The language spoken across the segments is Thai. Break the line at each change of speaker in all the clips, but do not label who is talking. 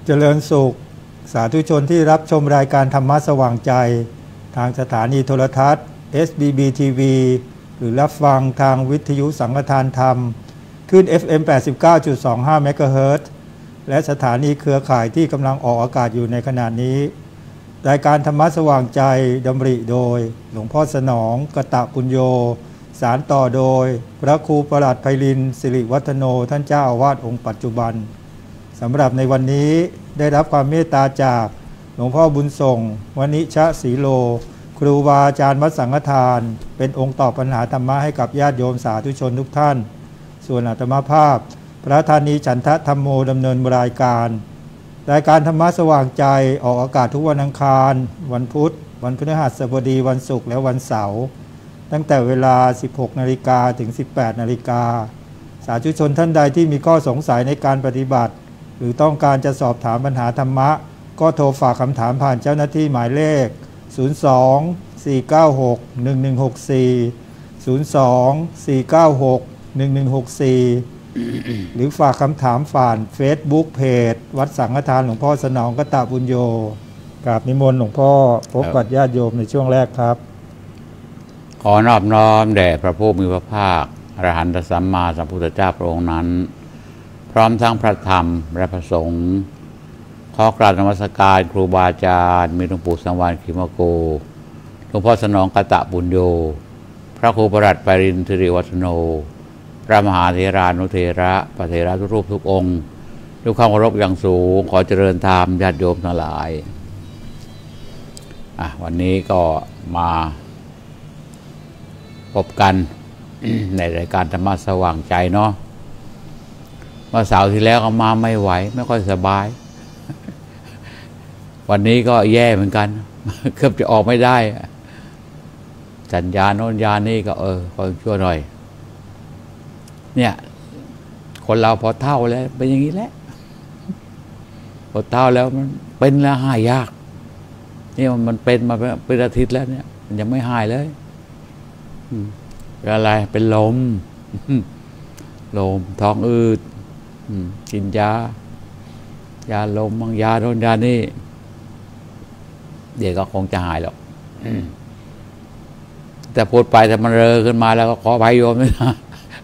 เจริญสุขสาธุชนที่รับชมรายการธรรมะสว่างใจทางสถานีโทรทัศน์ SBB TV หรือรับฟังทางวิทยุสังฆทานธรรมขึ้น FM 89.25 MHz และสถานีเครือข่ายที่กำลังออกอากาศอยู่ในขณะนี้รายการธรรมะสว่างใจดำริโดยหลวงพ่อสนองกตปุญโญสารต่อโดยพระครูประหลัดไพลินทร์สิริวัฒโนท่านเจ้าอาวาสองค์ปัจจุบันสำหรับในวันนี้ได้รับความเมตตาจากหลวงพ่อบุญส่งวณิชะศรีโลครูบาอาจารย์วัดสังฆทานเป็นองค์ตอบปัญหาธรรมะให้กับญาติโยมสาธุชนทุกท่านส่วนอาตมาภาพพระธานีฉันทะธรรมโมดำเนินรายการธรรมะสว่างใจออกอากาศทุกวันอังคารวันพุธวันพฤหัสบดีวันศุกร์และวันเสาร์ตั้งแต่เวลา 16 นาฬิกาถึง 18 นาฬิกาสาธุชนท่านใดที่มีข้อสงสัยในการปฏิบัติหรือต้องการจะสอบถามปัญหาธรรมะก็โทรฝากคำถามผ่านเจ้าหน้าที่หมายเลข 02-496-1164 02-496-1164 หรือฝากคำถามผ่าน Facebook เพจวัดสังฆทานหลวงพ่อสนองกตปุญโญกราบนิมนต์หลวงพ่อพบกับญาติโยมในช่วงแรกครับ
ขอนอบน้อมแด่พระผู้มีพระภาคอรหันตสัมมาสัมพุทธเจ้าพระองค์นั้นพร้อมทั้งพระธรรมและพระสงฆ์ขอกราบนมัสการครูบาอาจารย์มีหลวงปู่สังวาลขีมโกหลวงพ่อสนองกตปุญโญพระครูประหลัดไพลินทร์สิริวัฒโนพระมหาเถรานุเถระพระเถระทุกรูปทุกองค์ด้วยความเคารพอย่างสูงขอเจริญธรรมญาติโยมทั้งหลายวันนี้ก็มาพบกัน ในรายการธรรมะสว่างใจเนาะเมื่อเสาร์ที่แล้วก็มาไม่ไหวไม่ค่อยสบาย วันนี้ก็แย่เหมือนกันเกือบจะออกไม่ได้สัญญาโน้นยานี่ก็คอยช่วยหน่อยเนี่ยคนเราพอเฒ่าแล้วเป็นอย่างนี้แหละพอเฒ่าแล้วมันเป็นแล้วหายยากนี่มันเป็นมาเป็นอาทิตย์แล้วเนี่ยมันยังไม่หายเลยเป็นอะไรเป็นลมท้องอืดกินยาลมบางยาโดนยานี่เดี๋ยวก็คงจะหายหรอกแต่พูดไปแต่มันเรอขึ้นมาแล้วก็ขออภัยโยมด้วยนะ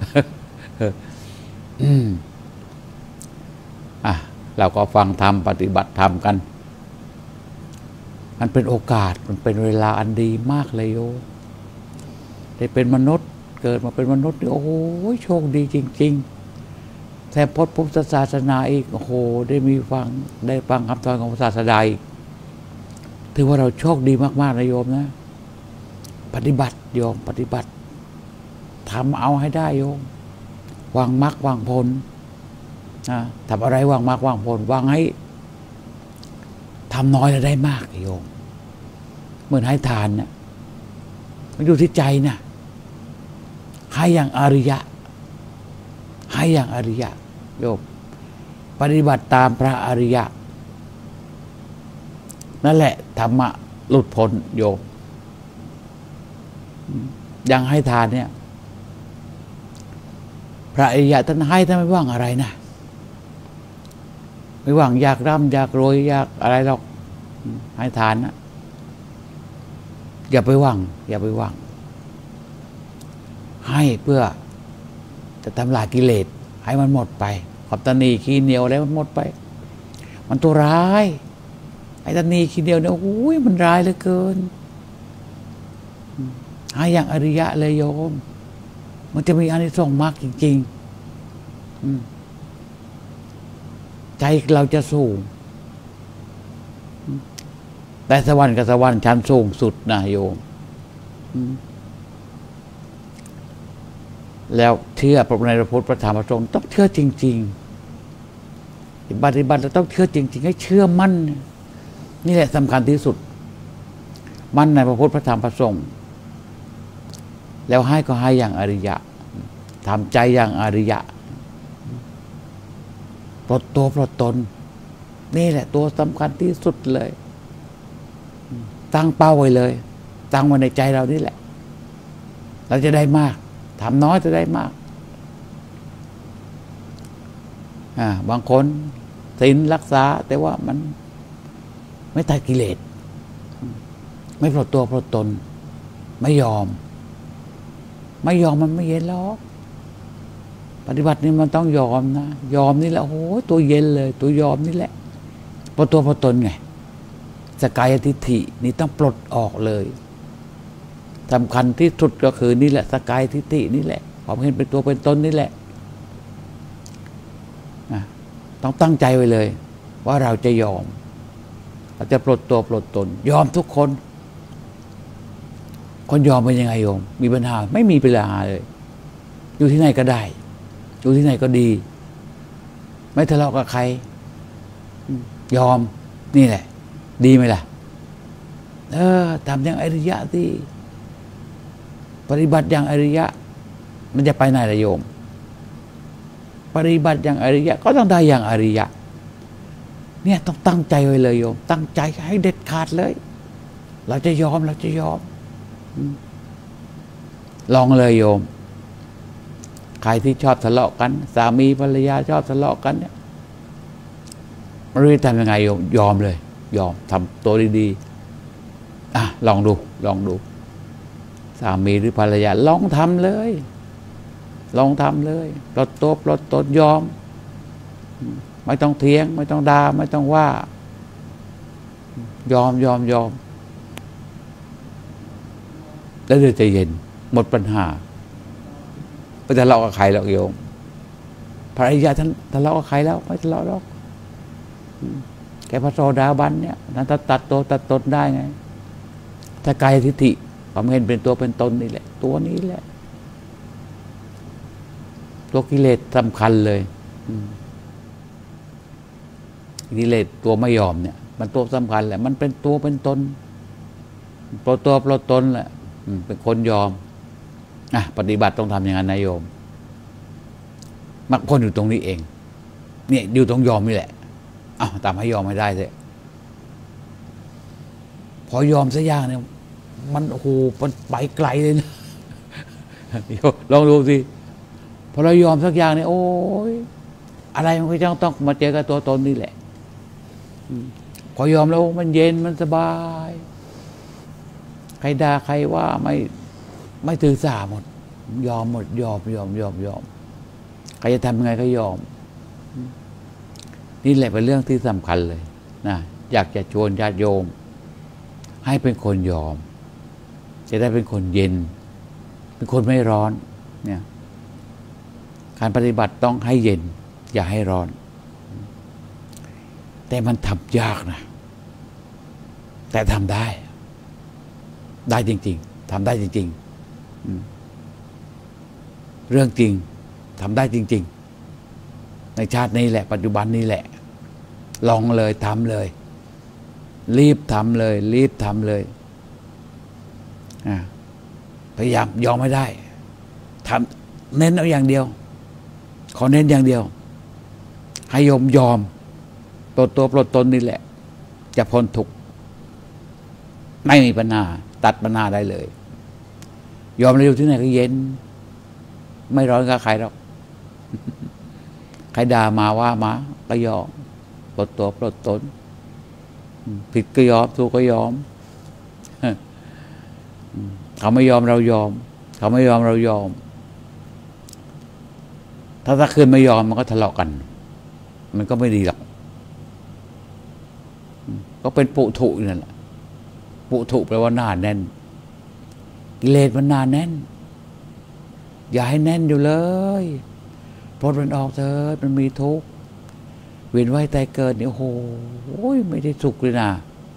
เราก็ฟังธรรมปฏิบัติธรรมกันมันเป็นโอกาสมันเป็นเวลาอันดีมากเลยโยได้เป็นมนุษย์เกิดมาเป็นมนุษย์โอ้โหโชคดีจริงๆแต่พุทธศาสนาอีกโอ้โหได้ฟังคำสอนของพระศาสดาอีกถือว่าเราโชคดีมากๆนะโยมนะปฏิบัติโยมปฏิบัติทำเอาให้ได้โยมวางมรรควางผลทำอะไรวางมรรควางผลวางให้ทำน้อยแล้วได้มากโยมเหมือนให้ทานเนี่ยมันอยู่ที่ใจนะให้อย่างอริยะให้อย่างอริยะโยมปฏิบัติตามพระอริยะนั่นแหละธรรมะหลุดพ้นโยมยังให้ทานเนี่ยพระอริยะท่านให้ท่านไม่ว่างอะไรนะไม่ว่างอยากร่ำอยากรวยอยากอะไรหรอกให้ทานนะอย่าไปว่างให้เพื่อจะทำลายกิเลสให้มันหมดไปความตนีขี้เหนียวแล้วมันหมดไปมันตัวร้ายไอ้ตนีขี้เหนียวเนี่ยโอ้ยมันร้ายเหลือเกินให้อย่างอริยะเลยโยมมันจะมีอานิสงส์มากจริงๆใจเราจะสูงแต่สวรรค์กับสวรรค์ชั้นสูงสุดนะโยมแล้วเชื่อพระในพระพุทธพระธรรมพระสงฆ์ต้องเชื่อจริงๆปฏิบัติเราต้องเชื่อจริงๆให้เชื่อมั่นนี่แหละสำคัญที่สุดมั่นในพระพุทธพระธรรมพระสงฆ์แล้วให้ก็ให้อย่างอริยะทำใจอย่างอริยะปลดตัวปลดตนนี่แหละตัวสำคัญที่สุดเลยตั้งเป้าไว้เลยตั้งไว้ในใจเรานี่แหละเราจะได้มากทำน้อยจะได้มากบางคนศีลรักษาแต่ว่ามันไม่ตัดกิเลสไม่ปลดตัวปลดตนไม่ยอมมันไม่เย็นหรอกปฏิบัตินี่มันต้องยอมนะยอมนี่แหละโอ้ตัวเย็นเลยตัวยอมนี่แหละปลดตัวปลดตนไงสกายทิฏฐินี่ต้องปลดออกเลยสำคัญที่สุดก็คือนี่แหละสกายทิฏฐินี่แหละความเห็นเป็นตัวเป็นตนนี่แหละต้องตั้งใจไว้เลยว่าเราจะยอมเราจะปลดตัวปลดตนยอมทุกคนคนยอมเป็นยังไงโยมมีปัญหาไม่มีปัญหาเลยอยู่ที่ไหนก็ได้อยู่ที่ไหนก็ดีไม่ทะเลาะกับใครยอมนี่แหละดีไหมล่ะทำอย่างอริยะที่ปฏิบัติอย่างอริยะมันจะไปไหนล่ะโยมปฏิบัติอย่างอริยะก็ต้องได้อย่างอริยะเนี่ยต้องตั้งใจไว้เลยโยมตั้งใจให้เด็ดขาดเลยเราจะยอมลองเลยโยมใครที่ชอบทะเลาะกันสามีภรรยาชอบทะเลาะกันเนี่ยไม่รู้จะทำยังไงโยมยอมเลยยอมทำตัวดีๆลองดูสามีหรือภรรยาลองทำเลยปลดตัวปลดตนยอมไม่ต้องเถียงไม่ต้องด่าไม่ต้องว่ายอมแล้วเดี๋ยวจะเย็นหมดปัญหาไม่ทะเลาะกับใครหรอกโยมภรรยาท่านทะเลาะกับใครแล้วไม่ทะเลาะหรอกแกพระโสดาบันเนี่ยนั้นตัดตัวตัดตนได้ไงถ้ากายทิฏฐิความเห็นเป็นตัวเป็นตนนี่แหละตัวนี้แหละตัวกิเลสสำคัญเลยกิเลสตัวไม่ยอมเนี่ยมันตัวสำคัญแหละมันเป็นตัวเป็นตนปลดตัวปลดตนแหละเป็นคนยอมปฏิบัติต้องทำอย่างนั้นนะโยมมรรคผลอยู่ตรงนี้เองเนี่ยอยู่ตรงยอมนี่แหละตามให้ยอมไม่ได้เถอะพอยอมสักอย่างเนี่ยมันโอ้โหมันไปไกลเลยนะลองดูสิพอเรายอมสักอย่างเนี่ยโอ้ยอะไรมันก็ต้องมาเจอกับตัวตนนี่แหละพอยอมแล้วมันเย็นมันสบายใครด่าใครว่าไม่ถือสาหมดยอมหมดยอมใครจะทำยังไงก็ยอมนี่แหละเป็นเรื่องที่สำคัญเลยนะอยากจะชวนญาติโยมให้เป็นคนยอมจะได้เป็นคนเย็นเป็นคนไม่ร้อนเนี่ยการปฏิบัติต้องให้เย็นอย่าให้ร้อนแต่มันทำยากนะแต่ทำได้จริงๆทำได้จริงๆเรื่องจริงทำได้จริงๆในชาตินี้แหละปัจจุบันนี้แหละลองเลยทำเลยรีบทำเลยพยายามยอมไม่ได้ทำเน้นเอาอย่างเดียวขอเน้นอย่างเดียวให้โยมยอมปลดตัวปลดตนนี่แหละจะพ้นทุกข์ไม่มีปัญหาตัดปัญหาได้เลยยอมเร็วที่ไหนก็เย็นไม่ร้อนกับใครหรอกใครด่ามาว่ามาก็ยอมปลดตัวปลดตนผิดก็ยอมถูกก็ยอมเขาไม่ยอมเรายอมเขาไม่ยอมเรายอมถ้าคืนไม่ยอมมันก็ทะเลาะกันมันก็ไม่ดีหรอกก็เป็นปุถุนั่นแหละปุถุแปลว่าหนาแน่นกิเลสมันหนาแน่นอย่าให้แน่นอยู่เลยปลดมันออกเถิดมันมีทุกข์เวียนว่ายตายเกิดเนี่ยโอ้โหไม่ได้สุขเลยนะ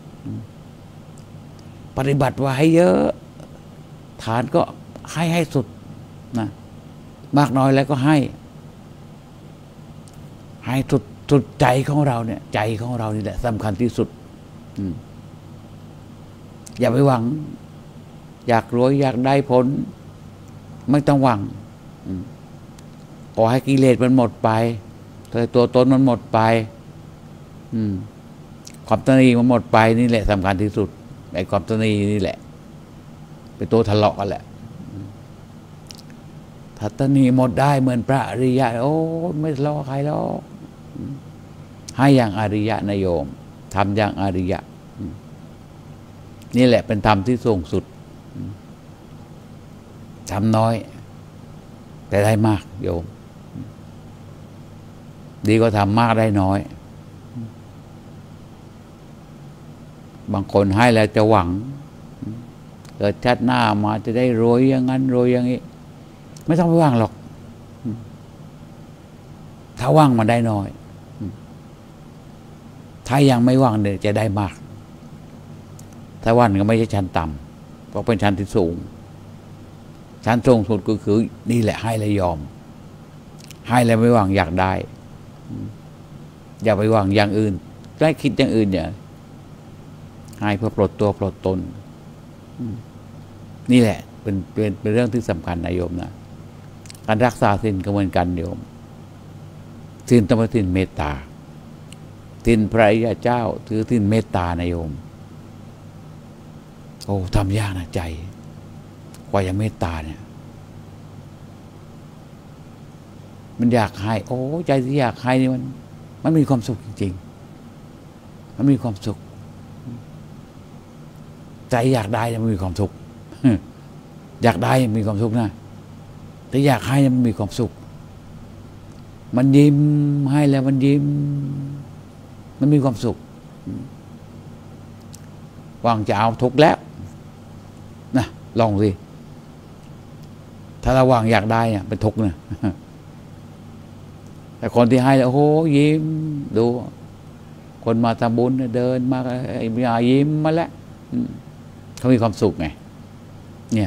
ปฏิบัติว่าให้เยอะฐานก็ให้สุดนะมากน้อยแล้วก็ให้สุดใจของเราเนี่ยใจของเรานี่แหละสำคัญที่สุดอย่าไปหวังอยากรวยอยากได้ผลไม่ต้องหวังขอให้กิเลสมันหมดไปตัวตนมันหมดไปความตนีมันหมดไปนี่แหละสำคัญที่สุดไอ้ความตนีนี่แหละเป็นตัวทะเลาะกันแหละถ้าตนีหมดได้เหมือนพระอริยะโอ้ไม่ทะเลาะใครหรอกให้อย่างอริยะนะโยมทำอย่างอริยะนี่แหละเป็นธรรมที่สูงสุดทำน้อยแต่ได้มากโยมดีก็ทำมากได้น้อยบางคนให้แล้วจะหวังเกิดชาติหน้ามาจะได้รวยอย่างนั้นรวยอย่างนี้ไม่ต้องไปหวังหรอกถ้าหวังมันได้น้อยถ้ายังไม่หวังเนี่ยจะได้มากถ้าหวังก็ไม่ใช่ชั้นต่ำเพราะเป็นชั้นที่สูงชั้นสูงสุดก็คือนี่แหละให้แล้วยอมให้แล้วไม่หวังอยากได้อย่าไปหวังอย่างอื่นได้คิดอย่างอื่นเนี่ยให้เพื่อปลดตัวปลดตนนี่แหละเป็นเรื่องที่สำคัญนะโยมนะการรักษาศีลก็เหมือนกันโยมศีลต้องเป็นศีลเมตตาศีลพระอริยเจ้าถือศีลเมตตานะโยมโอ้ทำยากนะใจกว่าจะเมตตาเนี่ยมันอยากให้โอ้ใจที่อยากให้นี่มันมีความสุขจริงๆมันมีความสุขใจอยากได้มันมีความสุขอยากได้มีความสุขนะแต่อยากให้มันมีความสุขมันยิ้มให้แล้วมันยิ้มมันมีความสุขวางจะเอาทุกข์แล้วนะลองสิถ้าระวางอยากได้เนี่ยเป็นทุกข์นะแต่คนที่ให้แล้วโอ้โหยิ้มดูคนมาทำบุญเดินมาไอ้ยายิ้มมาแล้วเขามีความสุขไงเนี่ย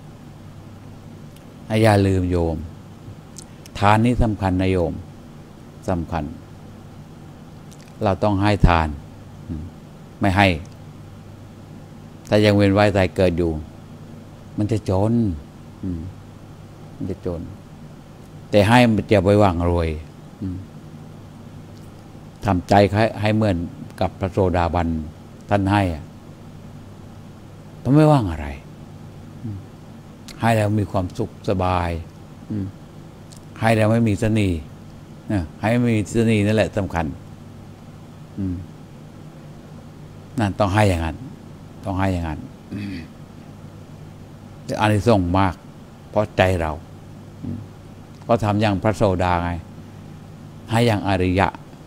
อย่าลืมโยมทานนี้สำคัญนะโยมสำคัญเราต้องให้ทานไม่ให้ถ้ายังเวียนว่ายตายเกิดอยู่มันจะจนมันจะจนแต่ให้มันจะไปหวังรวยทำใจให้เหมือนกับพระโสดาบันท่านให้ต้องไม่ว่างอะไรให้แล้วมีความสุขสบายให้แล้วไม่มีเสน่ห์ให้ไม่มีเสน่ห์นั่นแหละสำคัญนั่นต้องให้อย่างนั้นต้องให้อย่างนั้นแต่อานิสงส์มากเพราะใจเราก็ทำอย่างพระโสดาไงให้อย่างอริยะ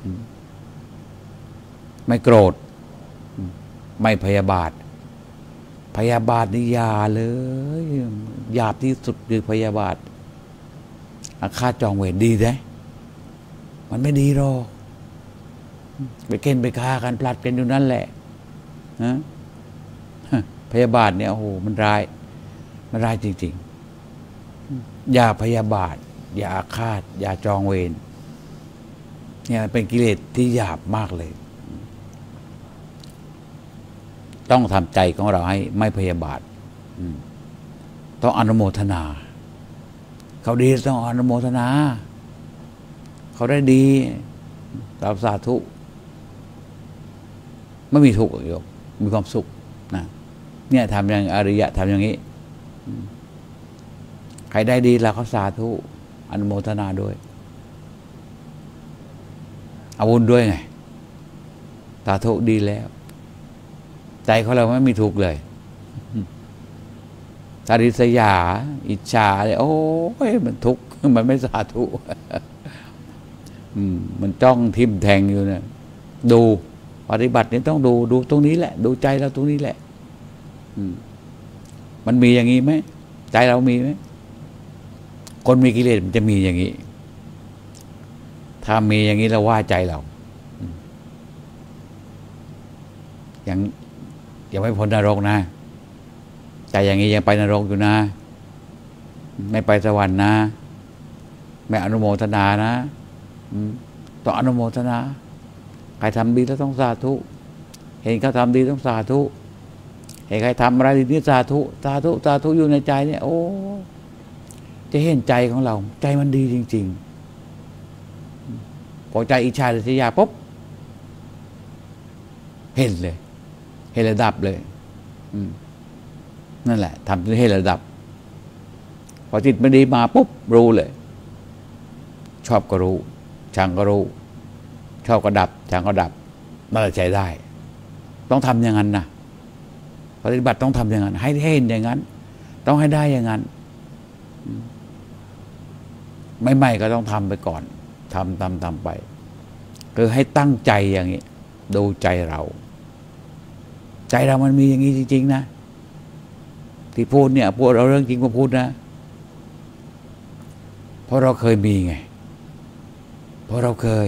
ไม่โกรธไม่พยาบาทพยาบาทนี่ยาเลยหยาบที่สุดคือพยาบาทอาฆาตจองเวรดีไหมมันไม่ดีหรอกไปเก้นไปฆ่ากันพลัดกันอยู่นั่นแหละนะพยาบาทเนี่ยโอ้โหมันร้ายจริงๆอย่าพยาบาทอย่าอาฆาตอย่าจองเวรเนี่ยเป็นกิเลสที่หยาบมากเลยต้องทำใจของเราให้ไม่พยาบาทต้องอนุโมทนาเขาดีต้องอนุโมทนาเขาได้ดีสาธุไม่มีทุกข์โยมมีความสุขนะเนี่ยทำอย่างอริยะทำอย่างนี้ใครได้ดีเราก็สาธุอนุโมทนาด้วยเอาบุญด้วยไงสาธุดีแล้วใจของเราไม่มีทุกข์เลยตาริษยาอิจฉาเลยโอ้ยมันทุกข์มันไม่สาธุมันจ้องทิ่มแทงอยู่เนี่ยดูปฏิบัตินี่ต้องดูตรงนี้แหละดูใจเราตรงนี้แหละมันมีอย่างนี้ไหมใจเรามีไหมคนมีกิเลสมันจะมีอย่างนี้ถ้ามีอย่างนี้เราว่าใจเรายังไม่พ้นนรกนะใจอย่างนี้ยังไปนรกอยู่นะไม่ไปสวรรค์นะไม่อนุโมทนานะต้องอนุโมทนาใครทำดีแล้วต้องสาธุเห็นเขาทำดีต้องสาธุเห็นใครทำอะไรดีสาธุสาธุสาธุอยู่ในใจเนี่ยโอ้จะเห็นใจของเราใจมันดีจริงๆพอใจอิจฉาริษยาปุ๊บเห็นเลยเห็นระดับเลยนั่นแหละทำให้ระดับพอจิตไม่ดีมาปุ๊บรู้เลยชอบก็รู้ชังก็รู้ชอบก็ดับชังก็ดับน่าจะใช้ได้ ต้องทำอย่างนั้นนะปฏิบัติต้องทำอย่างนั้น ให้เห็นอย่างนั้น ต้องให้ได้อย่างนั้นใหม่ๆก็ต้องทำไปก่อนทำไปคือให้ตั้งใจอย่างนี้ดูใจเรามันมีอย่างนี้จริงๆนะที่พูดเนี่ยพูดเราเรื่องจริงมาพูดนะเพราะเราเคยมีไงเพราะเราเคย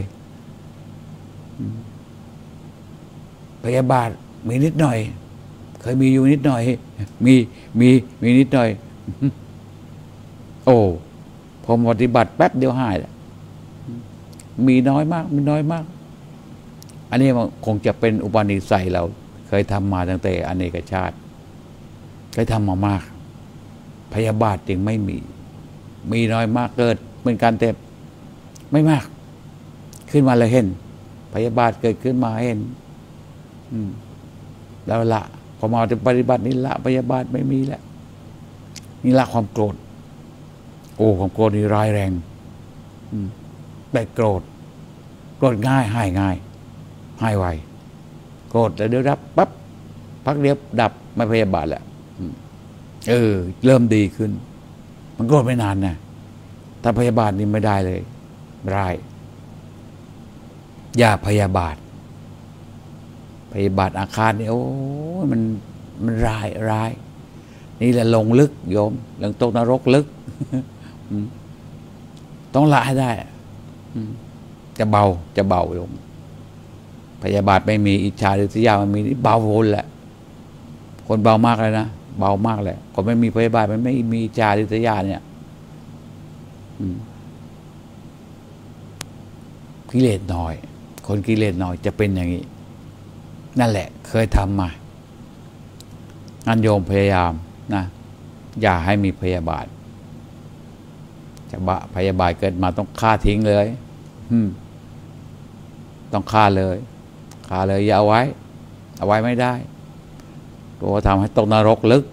พยาบาทมีนิดหน่อยเคยมีอยู่นิดหน่อยมีนิดหน่อยโอ้พอปฏิบัติแป๊บเดียวหายแล้วมีน้อยมากอันนี้มันคงจะเป็นอุปนิสัยเราเคยทำมาตั้งแต่อเนกชาติเคยทำมามากพยาบาทจึงไม่มีน้อยมากเกิดเป็นการเต็มไม่มากขึ้นมาเลยเห็นพยาบาทเกิดขึ้นมาเห็นแล้วละพอมาปฏิบัตินี่ละพยาบาทไม่มีแล้วนี่ละความโกรธโอ้ความโกรธนี่ร้ายแรงแต่โกรธง่ายหายง่ายหายไวโกรธแล้วเดี๋ยวรับปั๊บพักเดียวดับไม่พยาบาทแล้วเริ่มดีขึ้นมันโกรธไม่นานนะถ้าพยาบาทนี่ไม่ได้เลยร้ายอย่าพยาบาทอาฆาตนี่โอ้มันร้ายนี่แหละลงลึกโยมลงตกนรกลึกต้องละให้ได้จะเบาโยมพยาบาทไม่มีอิจฉาริษยามันมีเบาคนแหละคนเบามากเลยนะเบามากเลยคนไม่มีพยาบาทมันไม่มีอิจฉาริษยาเนี่ยกิเลสน้อยคนกิเลสน้อยจะเป็นอย่างนี้นั่นแหละเคยทำมางั้นโยมพยายามนะอย่าให้มีพยาบาทพยาบาทเกิดมาต้องฆ่าทิ้งเลยต้องฆ่าเลยอย่าเอาไว้ไม่ได้ตัวทำให้ตกนรกลึก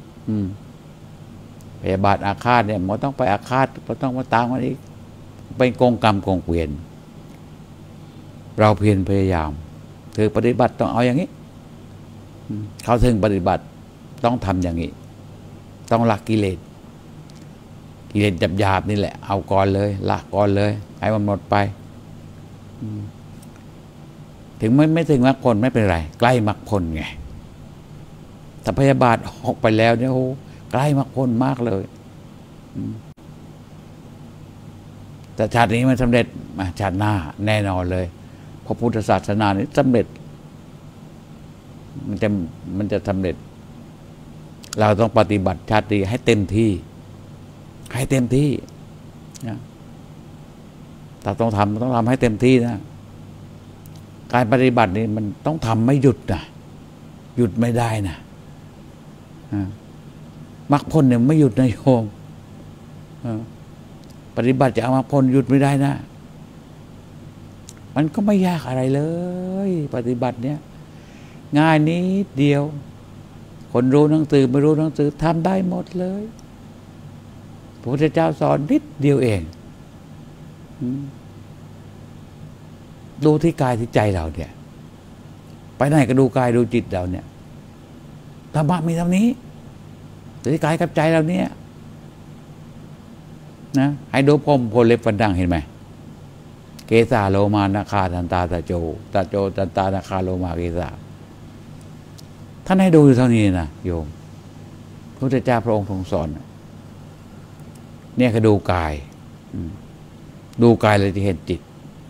พยาบาทอาฆาตเนี่ยมันต้องไปอาฆาตมันต้องมาตามมันอีกเป็นกงกรรมกงเกวียนเราเพียรพยายามถือปฏิบัติต้องเอาอย่างนี้เขาถึงปฏิบัติต้องทำอย่างนี้ต้องละกิเลสหยาบนี่แหละเอาก่อนเลยละก่อนเลยให้มันหมดไปถึงไม่ถึงมรรคผลไม่เป็นไรใกล้มรรคผลไงแต่พยาบาทออกไปแล้วเนี่ยโอ้ใกล้มรรคผลมากเลยแต่ชาตินี้มันสำเร็จชาติหน้าแน่นอนเลยพระพุทธศาสนานี้สำเร็จมันจะสำเร็จเราต้องปฏิบัติชาตินี้ให้เต็มที่นะแต่ต้องทำให้เต็มที่นะการปฏิบัตินี่มันต้องทำไม่หยุดนะหยุดไม่ได้นะมรรคผลเนี่ยไม่หยุดนะโยมปฏิบัติจะเอามรรคผลหยุดไม่ได้นะมันก็ไม่ยากอะไรเลยปฏิบัติเนี่ยง่ายนิดเดียวคนรู้หนังสือไม่รู้หนังสือทำได้หมดเลยพระพุทธเจ้าสอนนิดเดียวเองดูที่กายที่ใจเราเนี่ยไปไหนก็ดูกายดูจิตเราเนี่ยธรรมะมีเท่านี้ที่กายกับใจเราเนี่ยนะให้ดูพรมโพเล็บฟันดังเห็นไหมเกสาโลมานาคาทันตาตะโจตันตานาคาโลมาเกสาท่านให้ดูอยู่เท่านี้นะโยมพระพุทธเจ้าพระองค์ทรงสอนเนี่ยคือดูกายเลยจะเห็นจิต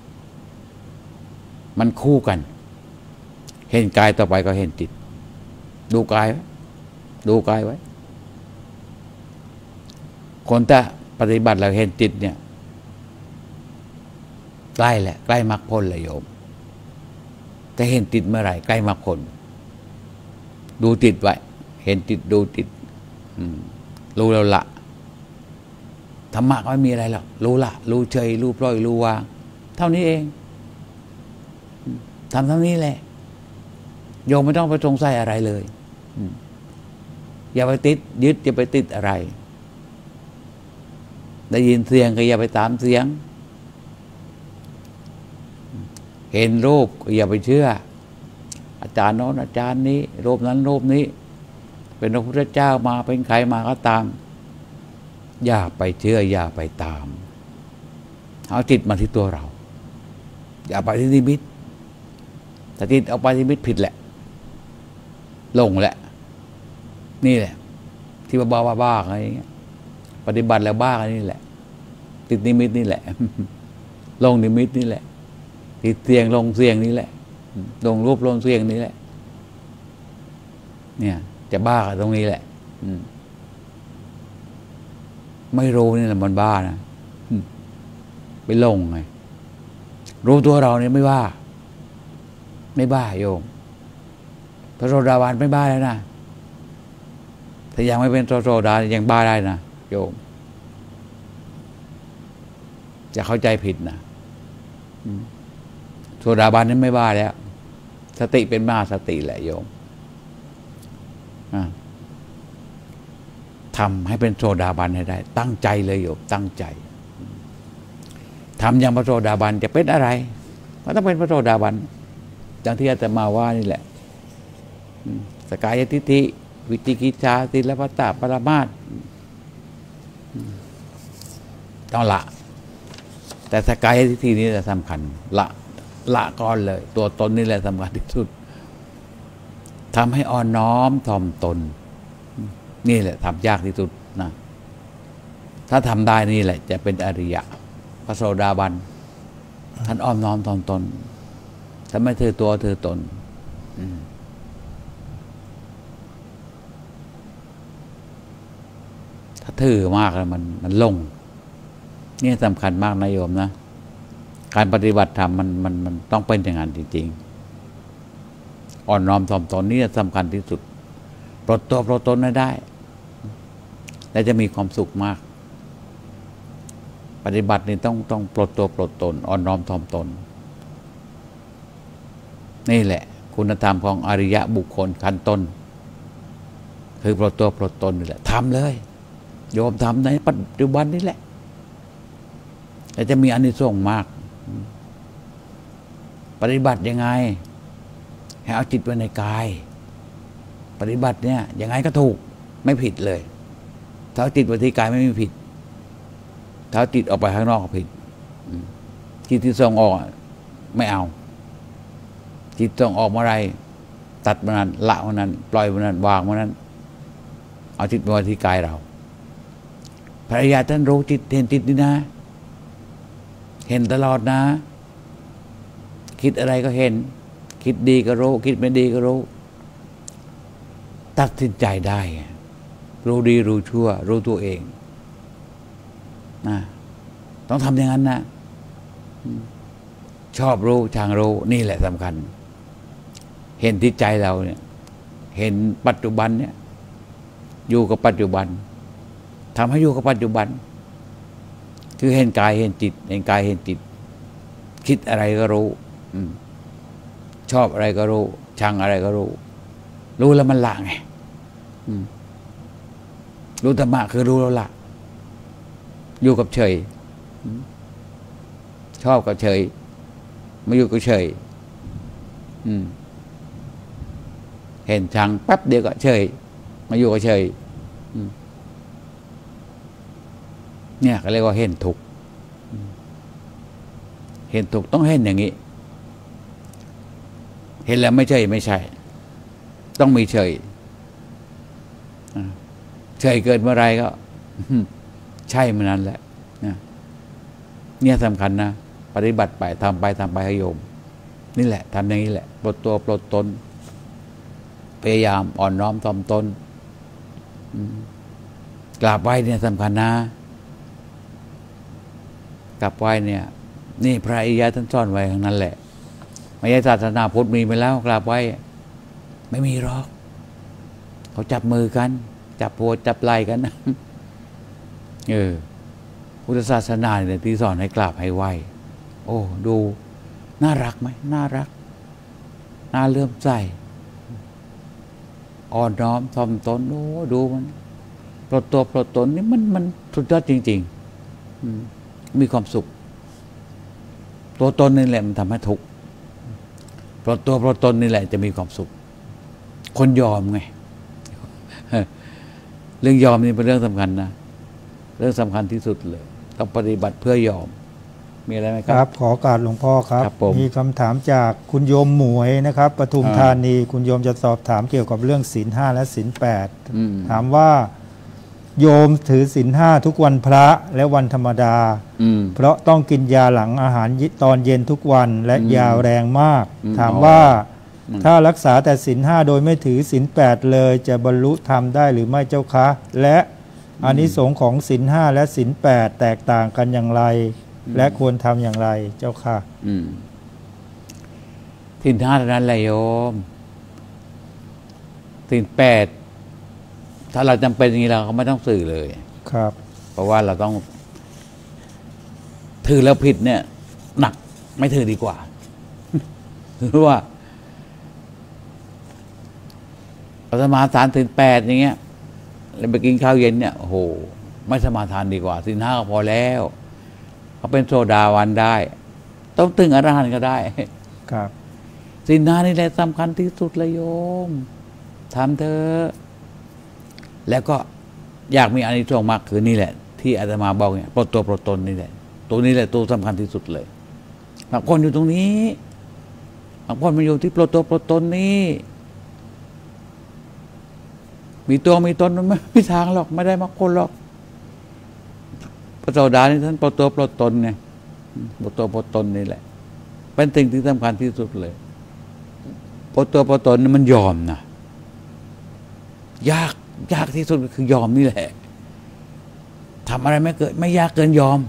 มันคู่กันเห็นกายต่อไปก็เห็นจิตดูกายไว้ คนถ้าปฏิบัติเราเห็นจิตเนี่ยใกล้แหละใกล้มรรคผลเลยโยมแต่เห็นจิตเมื่อไหร่ใกล้มรรคผลดูจิตไว้เห็นจิตดูจิตรู้แล้วละธรรมะก็ไม่มีอะไรหรอกรู้ละรู้เฉยรู้ปล่อยรู้วางเท่านี้เองทำเท่านี้แหละโยมไม่ต้องไปสงสัยอะไรเลยอย่าไปติดยึดอย่าไปติดอะไรได้ยินเสียงก็อย่าไปตามเสียงเห็นรูปอย่าไปเชื่ออาจารย์โน้นอาจารย์นี้รูปนั้นรูปนี้ เป็นพระพุทธเจ้ามาเป็นใครมาก็ตามอย่าไปเชื่ออย่าไปตามเอาจิตมาที่ตัวเราอย่าไปที่นิมิตแต่จิตเอาไปที่นิมิตผิดแหละหลงแหละนี่แหละที่บ้าอะไรอย่างเงี้ยปฏิบัติแล้วบ้าอะไรนี่แหละติดนิมิตนี่แหละลงนิมิตนี่แหละติดเสียงลงเสียงนี่แหละลงรูปลงเสียงนี่แหละเนี่ยจะบ้ากันตรงนี้แหละไม่รู้นี่แหละมันบ้านะไปลงไงรู้ตัวเราเนี่ยไม่บ้าโยมพระโสดาบันไม่บ้าแล้วนะถ้ายังไม่เป็นพระโสดายังบ้าได้นะโยมจะเข้าใจผิดนะโสดาบันนี่ไม่บ้าแล้วสติเป็นมหาสติแหละโยมทำให้เป็นโสดาบันให้ได้ตั้งใจเลยโยมตั้งใจทำอย่างพระโสดาบันจะเป็นอะไรก็ต้องเป็นพระโสดาบันอย่างที่อาตมาว่านี่แหละสกายทิฏฐิวิจิกิจฉาศีลพัตตปรามาสต้องละแต่สกายทิฏฐินี้แหละสำคัญละก่อนเลยตัวตนนี่แหละสำคัญที่สุดทำให้อ่อนน้อมถ่อมตนนี่แหละทำยากที่สุดนะถ้าทำได้นี่แหละจะเป็นอริยะพระโสดาบันท่านอ้อมน้อมถ่อมตนท่านไม่ถือตัวถือตนถ้าถือมากแล้วมันลงนี่สำคัญมากนะโยมนะการปฏิบัติธรรมมันต้องเป็นอย่างนั้นจริงๆอ่อนน้อมถ่อมตนนี่สำคัญที่สุดปลดตัวปลดตนได้และจะมีความสุขมากปฏิบัตินี่ต้องปลดตัวปลดตนอ่อนน้อมถ่อมตนนี่แหละคุณธรรมของอริยะบุคคลขั้นต้นคือปลดตัวปลดตนนี่แหละทำเลยโยมทำในปัจจุบันนี่แหละแต่จะมีอานิสงส์มากปฏิบัติยังไงให้เอาจิตไว้ในกายปฏิบัติเนี่ยยังไงก็ถูกไม่ผิดเลยถ้าจิตไว้ที่กายไม่มีผิดถ้าจิตออกไปข้างนอกก็ผิดจิตที่ส่งออกไม่เอาจิตส่งออกเมื่อไรตัดมันนั้นละมันนั้นปล่อยมันนั้นวางมันนั้นเอาจิตไว้ที่กายเราภรรยาท่านรู้จิตเห็นจิตนี่นะเห็นตลอดนะคิดอะไรก็เห็นคิดดีก็รู้คิดไม่ดีก็รู้ตัดสินใจได้รู้ดีรู้ชั่วรู้ตัวเองนะต้องทำอย่างนั้นนะชอบรู้ชังรู้นี่แหละสำคัญเห็นที่ใจเราเนี่ยเห็นปัจจุบันเนี่ยอยู่กับปัจจุบันทำให้อยู่กับปัจจุบันคือเห็นกายเห็นจิตเห็นกายเห็นจิตคิดอะไรก็รู้ชอบอะไรก็รู้ชังอะไรก็รู้แล้วมันละไงรู้ธรรมะคือรู้แล้วละอยู่กับเฉยชอบกับเฉยไม่อยู่กับเฉยเห็นชังแป๊บเดียวก็เฉยมาอยู่กับเฉยเนี่ยเขาเรียกว่าเห็นทุกข์เห็นทุกข์ต้องเห็นอย่างนี้เห็นแล้วไม่ใช่ต้องมีเฉยเฉยเกิดเมื่อไรก็ใช่เมื่อนั้นแหละเนี่ยสำคัญนะปฏิบัติไปทำไปให้โยมนี่แหละทำอย่างนี้แหละปลดตัวปลดตนพยายามอ่อนน้อมถ่อมตนกราบไหว้เนี่ยสำคัญนะกราบไหว้เนี่ยนี่พระอริยะท่านสอนไว้ทั้งนั้นแหละไม่ใช่ศาสนาพุทธมีไปแล้วกราบไหว้ไม่มีหรอกเขาจับมือกันจับหัวจับไหล่กันนะพุทธศาสนาเนี่ยที่สอนให้กราบให้ไหว้โอ้ดูน่ารักไหมน่ารักน่าเลื่อมใสอ่อนน้อมถ่อมตนโอ้ดูมันปลดตัวปลดตนนี่มันสุดยอดจริงๆมีความสุขตัวตนนี่แหละมันทำให้ทุกข์เพราะตัวเพราะตนนี่แหละจะมีความสุขคนยอมไง เรื่องยอมนี่เป็นเรื่องสำคัญนะเรื่องสำคัญที่สุดเลยต้องปฏิบัติเพื่อยอมมีอะไรไหมค
ครั
รั
บบ ขอโอกาสหลวงพ่อครับ
ครับผม
มีคำถามจากคุณโยมหมวยนะครับปทุมธานีคุณโยมจะสอบถามเกี่ยวกับเรื่องศีลห้าและศีลแปด ถามว่าโยมถือศีลห้าทุกวันพระและวันธรรมดา เพราะต้องกินยาหลังอาหารตอนเย็นทุกวันและยาแรงมาก ถามว่าถ้ารักษาแต่ศีลห้าโดยไม่ถือศีลแปดเลยจะบรรลุธรรมได้หรือไม่เจ้าคะ และอานิสงส์ของศีลห้าและศีลแปดแตกต่างกันอย่างไร และควรทำอย่างไรเจ้าค่ะ
ศีลห้าเท่านั้นแหละโยมศีลแปดถ้าเราจำเป็นอย่างนี้เราก็ไม่ต้องสื่อเลย
ครับ
เพราะว่าเราต้องถือแล้วผิดเนี่ย หนักไม่ถือดีกว่า หรือว่าเราสมาทานศีลแปดอย่างเงี้ยแล้วไปกินข้าวเย็นเนี่ยโอ้โหไม่สมาทานดีกว่าศีลห้าก็พอแล้วเขาเป็นโซดาวันได้ ต้องตึงอรหันต์ก็ได้
ครับ
ศีลห้านี่แหละสำคัญที่สุดเลยโยมทำเถอะแล้วก็อยากมีอานิสงส์มากคือนี่แหละที่อาตมาบอกเนี่ยปลดตัวปลดตนนี่แหละตัวนี้แหละตัวสำคัญที่สุดเลยบางคนอยู่ตรงนี้บางคนมันอยู่ที่ปลดตัวปลดตนนี่มีตัวมีตนมันไม่มีทางหรอกไม่ได้มรรคผลหรอกพระโสดานี่ท่านปลดตัวปลดตนไงปลดตัวปลดตนนี่แหละเป็นสิ่งที่สำคัญที่สุดเลยปลดตัวปลดตนนี่มันยอมนะยากที่สุดก็คือยอมนี่แหละทำอะไรไม่ยากเกินยอม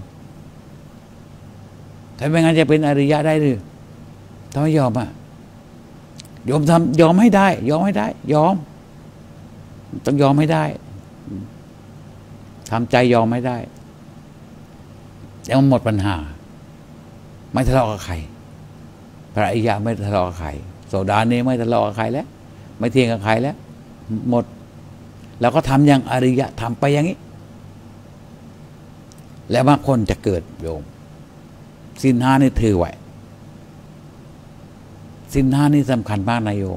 ถ้าไม่งั้นจะเป็นอริยะได้หรือถ้าไม่ยอมอ่ะยอมให้ได้ยอมต้องยอมให้ได้ทำใจยอมให้ได้แล้วมันหมดปัญหาไม่ทะเลาะกับใครพระอริยะไม่ทะเลาะกับใครโสดานี้ไม่ทะเลาะกับใครแล้วไม่เถียงกับใครแล้วหมดแล้วก็ทำอย่างอริยะทำไปอย่างนี้แล้วมรรคผลจะเกิดโยมศีลห้านี่ถือไว้ศีลห้านี่สำคัญมากนะโยม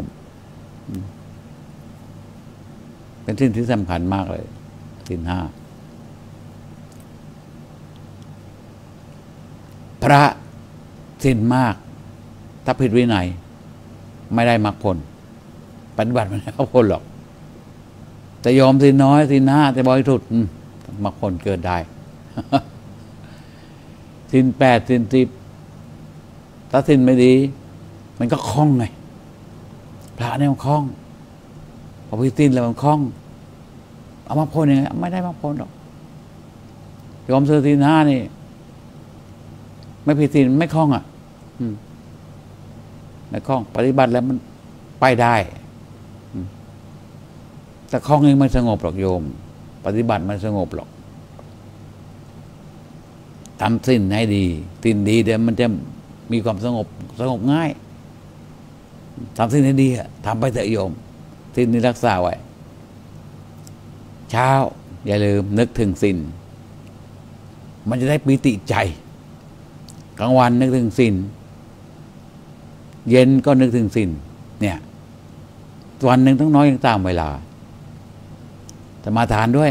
เป็นสิ่งที่สำคัญมากเลยศีลห้าพระศีลมากถ้าผิดวินัยไม่ได้มรรคผลปฏิบัติไม่ได้มรรคผลหรอกแต่ยอมศีลน้อยศีลห้าแต่บริสุทธิ์มรรคผลเกิดได้ ศีลแปดศีลสิบถ้าศีลไม่ดีมันก็คล่องไงพระเนี่ยมันคล่องพอพิศีลแล้วมันคล่องเอามรรคผลยังไงไม่ได้มรรคผลหรอกยอมศีลห้านี่ไม่ผิดศีลไม่คล่องอ่ะไม่คล่องปฏิบัติแล้วมันไปได้แต่คล่องเองไม่สงบหรอกโยมปฏิบัติไม่สงบหรอกทำศีลให้ดีศีลดีเดี๋ยวมันจะมีความสงบง่ายทำศีลให้ดีทำไปเถอะโยมศีลนี้รักษาไว้เช้าอย่าลืมนึกถึงศีลมันจะได้ปิติใจกลางวันนึกถึงศีลเย็นก็นึกถึงศีลเนี่ยวันหนึ่งต้องน้อยอย่างตามเวลาสมาทานด้วย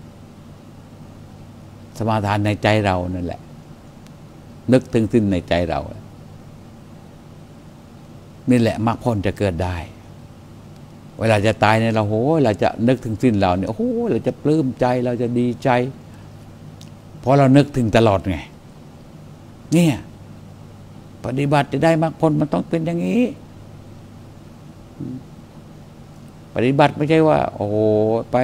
สมาทานในใจเรานั่นแหละนึกถึงศีลในใจเรานี่แหละมรรคผลจะเกิดได้เวลาจะตายเนี่ยเราโหเราจะนึกถึงศีลเราเนี่ยโอ้โหเราจะปลื้มใจเราจะดีใจเพราะเรานึกถึงตลอดไงเนี่ยปฏิบัติจะได้มรรคผลมันต้องเป็นอย่างนี้ปฏิบัติไม่ใช่ว่าโอ้โหไป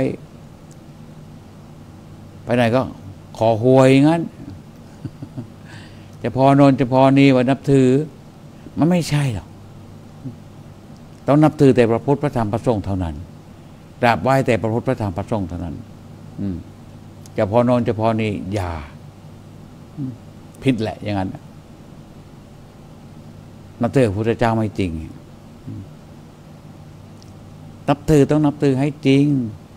ไหนก็ขอหวยงั้นจะพอนนจะพอนี้ว่านับถือมันไม่ใช่หรอกต้องนับถือแต่พระพุทธพระธรรมพระสงฆ์เท่านั้นกราบไหว้แต่พระพุทธพระธรรมพระสงฆ์เท่านั้นจะพอนนจะพอนี้อย่าผิดแหละอย่างนั้นนับถือพระพุทธเจ้าไม่จริงนับถือต้องนับถือให้จริง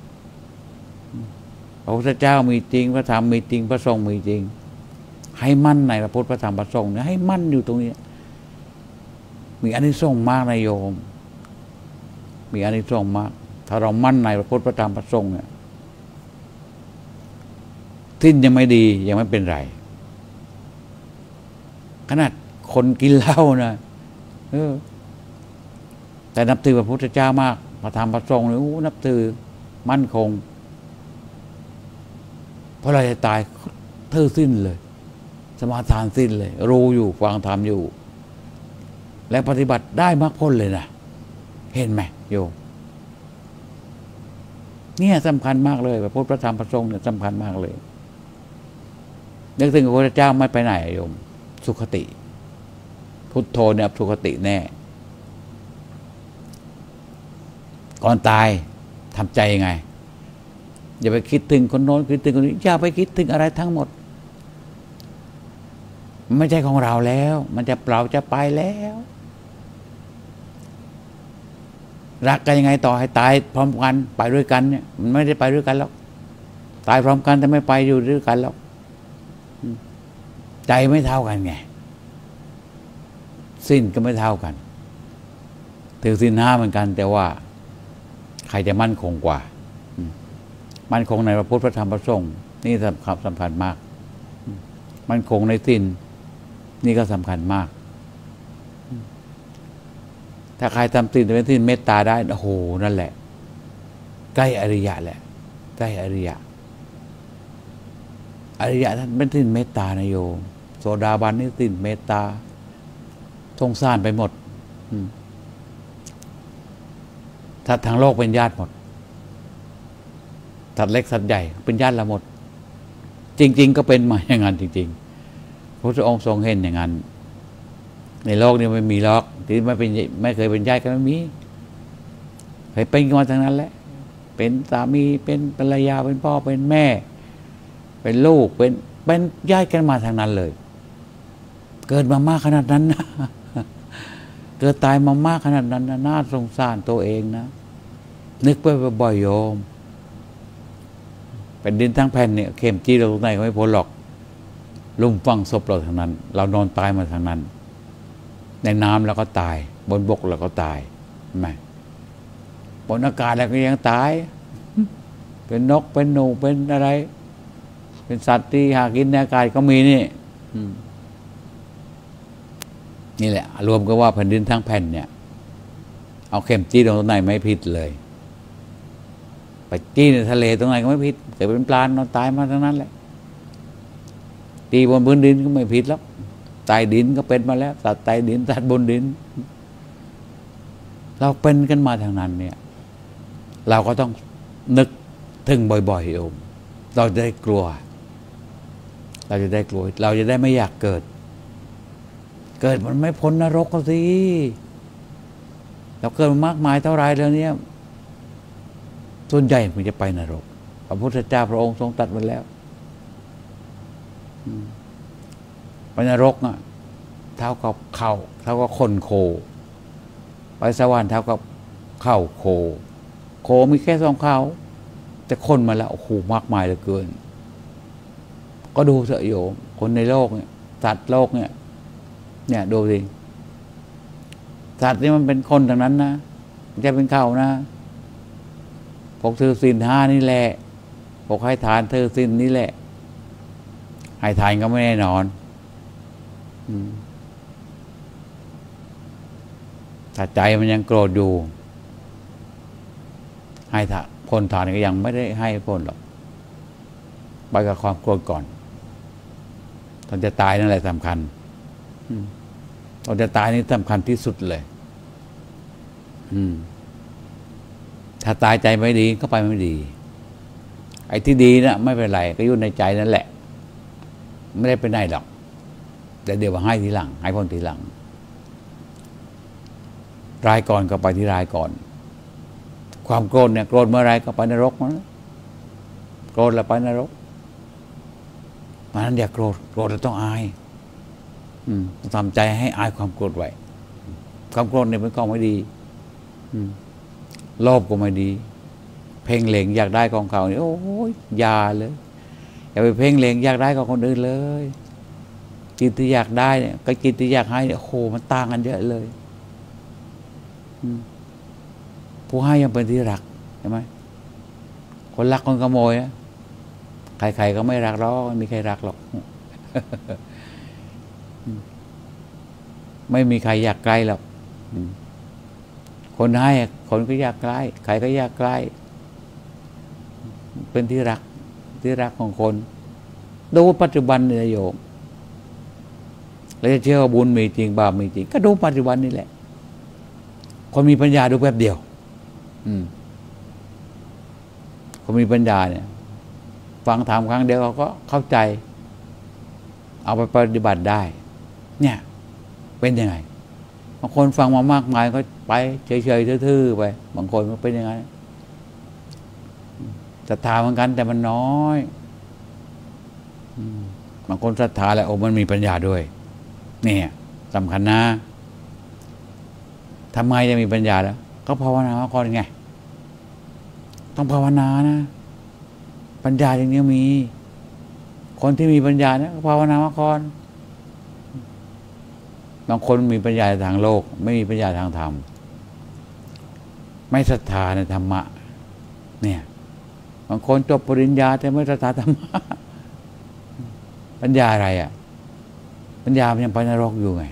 พระพุทธเจ้ามีจริงพระธรรมมีจริงพระสงฆ์มีจริงให้มั่นในพระพุทธพระธรรมพระสงฆ์เนี่ยให้มั่นอยู่ตรงนี้มีอานิสงส์มากนะโยมมีอานิสงส์มากถ้าเรามั่นในพระพุทธพระธรรมพระสงฆ์เนี่ยทิ้นยังไม่ดียังไม่เป็นไรขนาดคนกินเหล้านะแต่นับถือพระพุทธเจ้ามากพระธรรมพระสงฆ์เนี่ยนับถือมั่นคงเพราะเราจะตายเธอสิ้นเลยสมาทานสิ้นเลยรู้อยู่ฟังธรรมอยู่และปฏิบัติได้มรรคผลเลยนะเห็นไหมโยมเนี่ยสำคัญมากเลยพระพุทธพระธรรมพระสงฆ์เนี่ยสำคัญมากเลยนึกถึงพระพุทธเจ้าไม่ไปไหนโยมสุขติพุทโธเนี่ยสุขติแน่ก่อนตายทำใจยังไงอย่าไปคิดถึงคนโน้นคิดถึงคนนี้อย่าไปคิดถึงอะไรทั้งหมดไม่ใช่ของเราแล้วมันจะเราจะไปแล้วรักกันยังไงต่อให้ตายพร้อมกันไปด้วยกันเนี่ยมันไม่ได้ไปด้วยกันหรอกตายพร้อมกันแต่ไม่ไปอยู่ด้วยกันหรอกใจไม่เท่ากันไงสิ้นก็ไม่เท่ากันถือศีล 5เหมือนกันแต่ว่าใครจะมั่นคงกว่ามั่นคงในพระพุทธพระธรรมพระสงฆ์นี่สำคัญมากมั่นคงในศีลนี่ก็สำคัญมากถ้าใครทำศีลเป็นศีลเมตตาได้โอ้โหนั่นแหละใกล้อริยะแหละใกล้อริยะท่านเป็นศีลเมตตานะโยมโสดาบันนี่ศีลเมตตาสงสารไปหมดถ้าทางโลกเป็นญาติหมดสัตว์เล็กสัตว์ใหญ่เป็นญาติเราหมดจริงๆก็เป็นมาอย่างนั้นจริงๆพระองค์ทรงเห็นอย่างนั้นในโลกนี้ไม่มีหรอกที่ไม่เคยเป็นญาติก็ไม่มีเคยเป็นกันมาทั้งนั้นแหละเป็นสามีเป็นภรรยาเป็นพ่อเป็นแม่เป็นลูกเป็นญาติกันมาทางนั้นเลยเกิดมามากขนาดนั้นนะเกิดตายมามากขนาดนั้นนะน่าสงสารตัวเองนะนึกไปบ่อยๆโยมเป็นดินทั้งแผ่นเนี่ยเข็มจี้เราตรงไหนก็ไม่พ้นหรอกลุ่มฝังศพเราทางนั้นเรานอนตายมาทางนั้นในน้ำเราก็ตายบนบกเราก็ตายไม่บนอากาศเราก็ยังตายเป็นนกเป็นหนูเป็นอะไรเป็นสัตว์ที่หากินในอากาศก็มีนี่แหละรวมก็ว่าแผ่นดินทั้งแผ่นเนี่ยเอาเข็มจี้ตรงไหนไม่ผิดเลยไปจี้ในทะเลตรงไหนก็ไม่ผิดแต่เป็นปลานอนตายมาทั้งนั้นแหละตีบนพื้นดินก็ไม่ผิดแล้วใต้ดินก็เป็นมาแล้วสัตว์ใต้ดินสัตว์บนดินเราเป็นกันมาทางนั้นเนี่ยเราก็ต้องนึกถึงบ่อยๆโยมเราจะได้กลัวเราจะได้ไม่อยากเกิดมันไม่พ้นนรกก็สิเราเกิดมามากมายเท่าไรแล้วเนี่ยส่วนใหญ่มันจะไปนรกพระพุทธเจ้าพระองค์ทรงตรัสไว้แล้วไปนรกอ่ะเท่ากับคนโคไปสวรรค์เท่ากับเข่าโคมีแค่2เข่าแต่คนมาแล้วโอ้โหมากมายเหลือเกินก็ดูเถอะโยมคนในโลกเนี่ยสัตว์โลกเนี่ยดูสิสัตว์นี่มันเป็นคนทั้งนั้นนะไม่ใช่เป็นเข่านะพวกถือศีล 5นี่แหละพวกให้ทานถือศีลนี่แหละให้ทานก็ไม่แน่นอนถ้าใจมันยังโกรธอยู่ให้พ้นทานก็ยังไม่ได้ให้พ้นหรอกไปกับความโกรธก่อนตอนจะตายนั่นแหละสำคัญตอนจะตายนี่สำคัญที่สุดเลยถ้าตายใจไม่ดีก็ไปไม่ดีไอ้ที่ดีนะไม่เป็นไรก็อยู่ในใจนั่นแหละไม่ได้ไปไหนหรอกแต่เดี๋ยวว่าให้ทีหลังให้พ้นทีหลังรายก่อนก็ไปที่รายก่อนความโกรธเนี่ยโกรธเมื่อไรก็ไปนรกมันโกรธแล้วไปนรกเพราะนั้นอย่าโกรธแล้วต้องอายทำใจให้อายความโกรธไว้ความโกรธเนี่ยเป็นของไม่ดีโลภก็ไม่ดีเพ่งเล็งอยากได้ของเขาเนี่ยโอ้ยอย่าเลยอย่าไปเพ่งเล็งอยากได้ของคนอื่นเลยจิตที่อยากได้เนี่ยกับจิตที่อยากให้เนี่ยโอ้โหมันต่างกันเยอะเลยผู้ให้ยังเป็นที่รักใช่ไหมคนรักคนขโมยนะใครๆก็ไม่รักหรอกไม่มีใครรักหรอก ไม่มีใครอยากใกล้หรอกคนให้คนก็อยากใกล้ใครก็อยากใกล้เป็นที่รักของคนดูปัจจุบันนี่โยมแล้วจะเชื่อว่าบุญมีจริงบาปมีจริงก็ดูปัจจุบันนี่แหละคนมีปัญญาดูแป๊บเดียวคนมีปัญญาเนี่ยฟังธรรมครั้งเดียวเขาก็เข้าใจเอาไปปฏิบัติได้เนี่ยเป็นยังไงบางคนฟังมามากมายก็ไปเฉยๆทื่อๆไปบางคนก็เป็นยังไงศรัทธาเหมือนกันแต่มันน้อยบางคนศรัทธาแล้วโอ้มันมีปัญญาด้วยเนี่ยสำคัญนะทำไมจะมีปัญญาแล้วก็ภาวนาก่อนไงต้องภาวนานะปัญญาอย่างนี้มีคนที่มีปัญญาเนี่ยภาวนาก่อนบางคนมีปัญญาทางโลกไม่มีปัญญาทางธรรมไม่ศรัทธาในธรรมะเนี่ยบางคนจบปริญญาแต่ไม่ศรัทธาธรรมะปัญญาอะไรอ่ะปัญญามันยังไปนรกอยู่ไง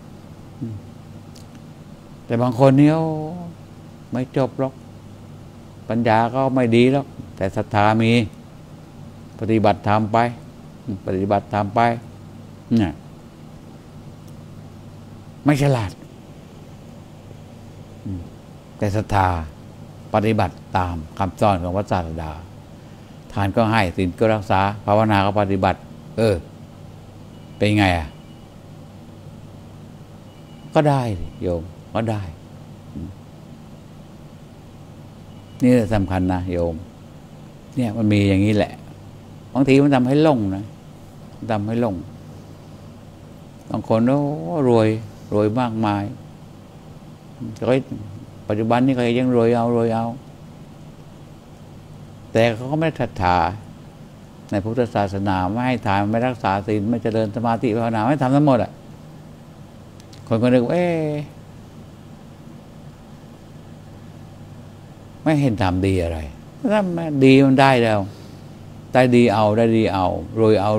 แต่บางคนเนี่ยไม่จบหรอกปัญญาก็ไม่ดีหรอกแต่ศรัทธามีปฏิบัติธรรมไปปฏิบัติธรรมไปเนี่ยไม่ฉลาดแต่ศรัทธาปฏิบัติตามคำสอนของพระศาสดาทานก็ให้ศีลก็รักษาภาวนาก็ปฏิบัติเป็นไงอ่ะก็ได้โยมก็ได้นี่สำคัญนะโยมเนี่ยมันมีอย่างนี้แหละบางทีมันทำให้หลงนะทำให้หลงบางคนรวยมากมายแต่ปัจจุบันนี้ก็ยังรวยเอาแต่เขาก็ไม่ศรัทธาในพุทธศาสนาไม่ให้ทานไม่รักษาศีลไม่เจริญสมาธิภาวนาไม่ทำทั้งหมดอ่ะคนก็นึกว่าไม่เห็นทำดีอะไรถ้าดีมันได้แล้วได้ดีเอารวยเอา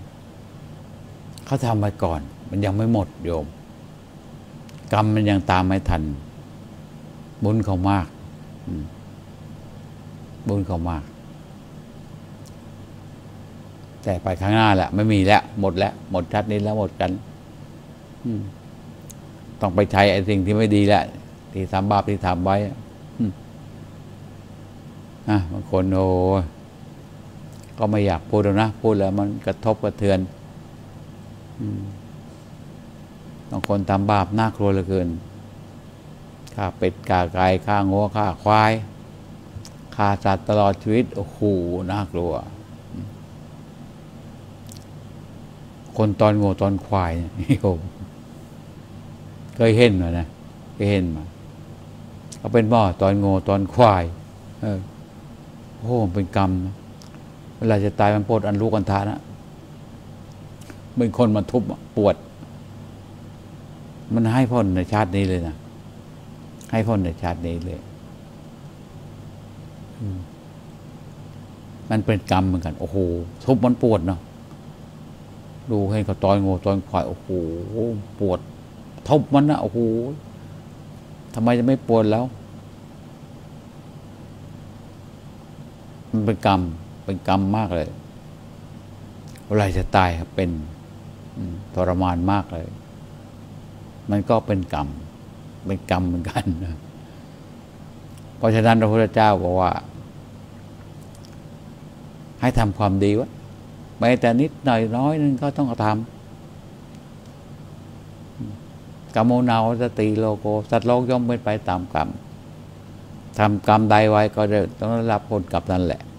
เขาทำไปก่อนมันยังไม่หมดโยมกรรมมันยังตามไม่ทันบุญเขามากบุญเขามากแต่ไปข้างหน้าแหละไม่มีแล้วหมดแล้วหมดชาตินี้แล้วหมดกันต้องไปใช้ไอ้สิ่งที่ไม่ดีแล้วที่ทำบาปที่ทำไว้บางคนก็ไม่อยากพูดแล้วนะพูดแล้วมันกระทบกระเทือนบางคนทำบาปน่ากลัวเหลือเกินฆ่าเป็ดฆ่าไก่ฆ่างัวฆ่าควายฆ่าสัตว์ตลอดชีวิตโอ้โหน่ากลัวคนตอนงัวตอนควายนี่ผมเคยเห็นมานะเคยเห็นมาเขาเป็นบ่อตอนงัวตอนควายโอ้เป็นกรรมเวลาจะตายมันปวดอันลูกอันทานะเป็นคนมาทุบปวดมันให้พ้นในชาตินี้เลยนะให้พ้นในชาตินี้เลยมันเป็นกรรมเหมือนกันโอ้โหทุบมันปวดเนาะดูให้เขาตอนงูตอนควายโอ้โหปวดทุบมันนะโอ้โหทำไมจะไม่ปวดแล้วมันเป็นกรรมมากเลยเวลาจะตายครับเป็นทรมานมากเลยมันก็เป็นกรรมเหมือนกันนะเพราะฉะนั้นพระพุทธเจ้าบอกว่าให้ทำความดีวะแม้แต่นิดหน่อยน้อยนึงก็ต้องทำกรรมโมนาสติโลโกสัตว์โลกย่อมเป็นไปตามกรรมทำกรรมใดไว้ก็ต้องได้รับผลกรรมนั้นแหละ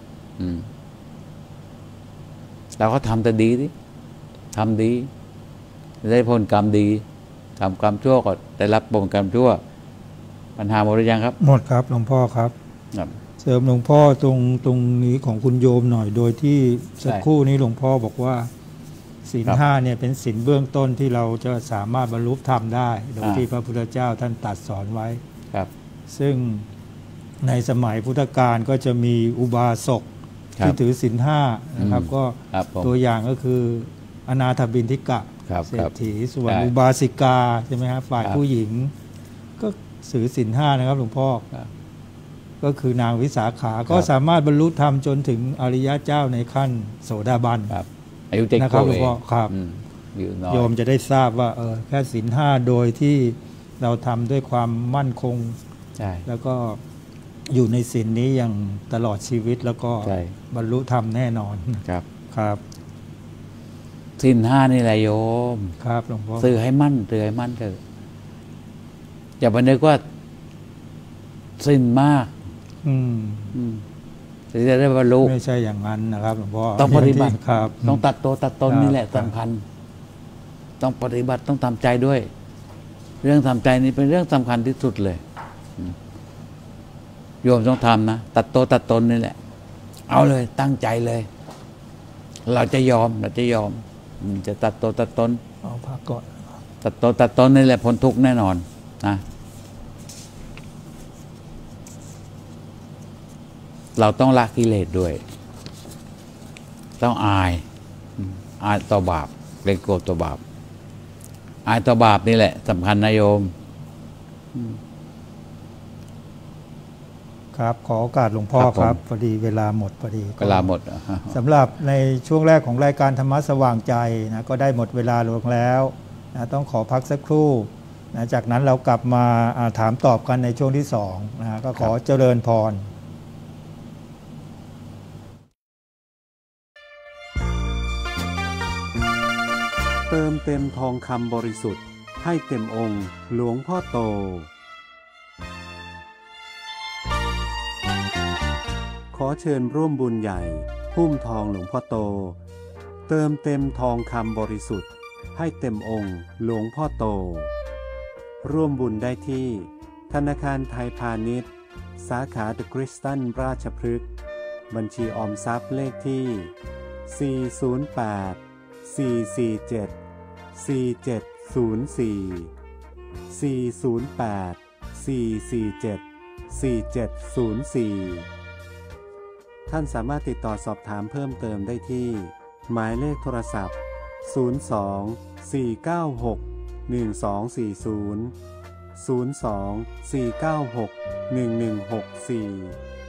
เราก็ทำแต่ดีดิทำดีได้ผลกรรมดีทำกรรมชั่วก็ได้รับผลกรรมชั่วปัญหาหมดหรือยังครับ
หมดครับหลวงพ่อครับเสริมหลวงพ่อตรงนี้ของคุณโยมหน่อยโดยที่สักครู่นี้หลวงพ่อบอกว่าศีลห้าเนี่ยเป็นศีลเบื้องต้นที่เราจะสามารถบรรลุธรรมได้โดยที่พระพุทธเจ้าท่านตรัสสอนไว้
ครับ
ซึ่งในสมัยพุทธกาลก็จะมีอุบาสก
ครับ
ที่ถือศีลห้านะครับ ก็
ครับผม
ตัวอย่างก็คืออนาถบิณฑิกะ
ครับ
เศรษฐีส่วน
ใช่
อุบาสิกาใช่ไหมครับฝ่าย
ครับ
ผู้หญิง ก็ถือศีลห้านะครับหลวงพ่อ
ครับ
ก็คือนางวิสาขา ก็
ครับ
สามารถบรรลุธรรมจนถึงอริยเจ้าในขั้นโสดาบัน
ครับอายุเจ็ด
นะ
ข
ครั
ว
บบ หลว
เอง
พ่อครับ
อยู่น้อย
โยมจะได้ทราบว่าแค่ศีลห้าโดยที่เราทำด้วยความมั่นคง
ใช่
แล้วก็อยู่ในศีลนี้อย่างตลอดชีวิตแล้วก็
ใช่
บรรลุธรรมแน่นอน
ครับ
ครับ
ศีลห้านี่แหละโยม
ครับหลวงพ่อ
ซื้อให้มั่นเถอะอย่าไปนึกว่าศีลมาก
อืม
ถึงจะได้บรรลุ
ไม่ใช่อย่างนั้นนะครับหลวงพ่อ
ต้องปฏิบัติ
ครับ
ต้องตัดตัวตัดตน
ครับ
นี่แหละ
ครับ
สำคัญ ต้องปฏิบัติต้องทำใจด้วย เรื่องทำใจนี่เป็นเรื่องสำคัญที่สุดเลยโยมต้องทำนะตัดตัวตัดตนนี่แหละ เอาเลยตั้งใจเลย เราจะยอมจะตัดตัวตัดตน
เอาพักก่อน
ตัดตัวตัดตนนี่แหละพ้นทุกข์แน่นอนนะเราต้องละกิเลสด้วย ต้องอายต่อบาปเกรงกลัวต่อบาปอายต่อบาปนี่แหละสำคัญนะโยม
ครับขอโอกาสหลวงพ่อ
ครับผม
ครับพอดีเวลาหมดพอดี
เวลาหมด
สำหรับในช่วงแรกของรายการธรรมะสว่างใจนะก็ได้หมดเวลาลงแล้วนะต้องขอพักสักครู่นะจากนั้นเรากลับมาถามตอบกันในช่วงที่2นะก็ขอเจริญพร
เติมเต็มทองคำบริสุทธิ์ให้เต็มองค์หลวงพ่อโตขอเชิญร่วมบุญใหญ่หุ้มทองหลวงพ่อโตเติมเต็มทองคำบริสุทธิ์ให้เต็มองค์หลวงพ่อโตร่วมบุญได้ที่ธนาคารไทยพาณิชย์สาขาเดอะคริสตันราชพฤกษ์บัญชีออมทรัพย์เลขที่408-447-4704 ท่านสามารถติดต่อสอบถามเพิ่มเติมได้ที่หมายเลขโทรศัพท์02-496-1240 02-496-1164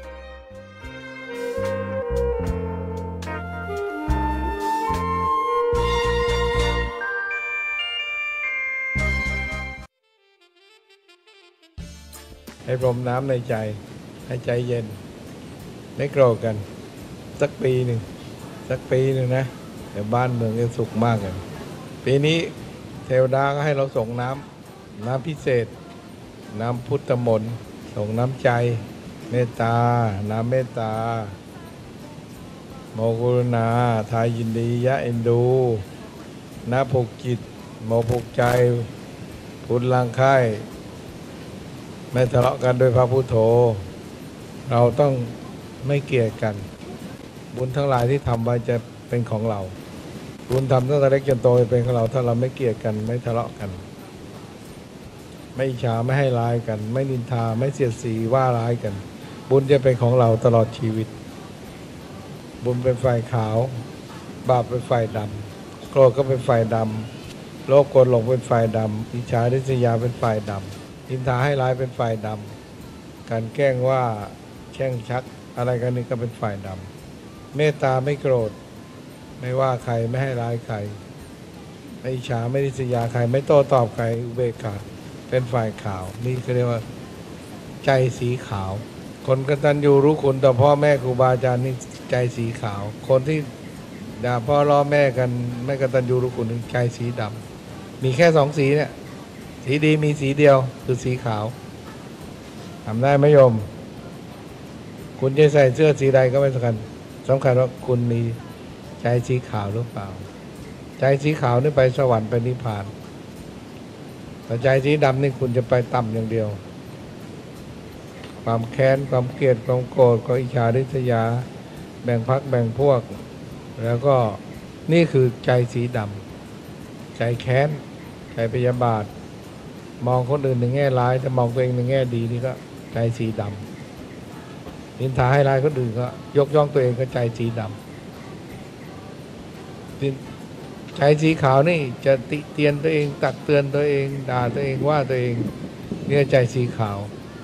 ให้พรมน้ำในใจให้ใจเย็นไม่โกรธกันสักปีหนึ่งนะเดี๋ยวบ้านเมืองจะสุขมากเลยปีนี้เทวดาก็ให้เราส่งน้ำพิเศษน้ำพุทธมนต์ส่งน้ำใจเมตตาน้ำเมตตาโมกรุณาทายยินดียะเอ็นดูน้าผูกจิตโมผูกใจพุทธลังค่ายไม่ทะเลาะกันโดยพระพุทโธเราต้องไม่เกลียดกันบุญทั้งหลายที่ทำไว้จะเป็นของเราบุญทำตั้งแต่เล็กจนโตจะเป็นของเราถ้าเราไม่เกลียดกันไม่ทะเลาะกันไม่อิจฉาไม่ให้ร้ายกันไม่นินทาไม่เสียดสีว่าร้ายกันบุญจะเป็นของเราตลอดชีวิตบุญเป็นฝ่ายขาวบาปเป็นฝ่ายดำโกรธก็เป็นฝ่ายดำโลภโกรธหลงเป็นฝ่ายดำอิจฉาริษยาเป็นฝ่ายดำนินทาให้ร้ายเป็นฝ่ายดำการแกล้งว่าแช่งชักอะไรกันนี่ก็เป็นฝ่ายดำเมตตาไม่โกรธไม่ว่าใครไม่ให้ร้ายใครไม่อิจฉาไม่ริษยาใครไม่โต้ตอบใครอุเบกขาเป็นฝ่ายขาวนี่ก็เรียกว่าใจสีขาวคนกตัญญูรู้คุณต่อพ่อแม่ครูบาอาจารย์นี่ใจสีขาวคนที่ด่าพ่อล้อแม่กันไม่กตัญญูรู้คุณใจสีดำมีแค่สองสีเนี่ยสีดีมีสีเดียวคือสีขาวทำได้ไหมโยมคุณจะใส่เสื้อสีใดก็ไม่สำคัญว่าคุณมีใจสีขาวหรือเปล่าใจสีขาวนี่ไปสวรรค์ไปนิพพานแต่ใจสีดำนี่คุณจะไปต่ำอย่างเดียวความแค้นความเกลียดความโกรธความอิจฉาริษยาแบ่งพรรคแบ่งพวกแล้วก็นี่คือใจสีดำใจแค้นใจพยาบาทมองคนอื่นในแง่ร้ายแต่มองตัวเองในแง่ดีนี่ก็ใจสีดำนินทาให้ร้ายคนอื่นก็ยกย่องตัวเองก็ใจสีดำใจสีขาวนี่จะติเตียนตัวเองตักเตือนตัวเองด่าตัวเองว่าตัวเองเนี่ยใจสีขาว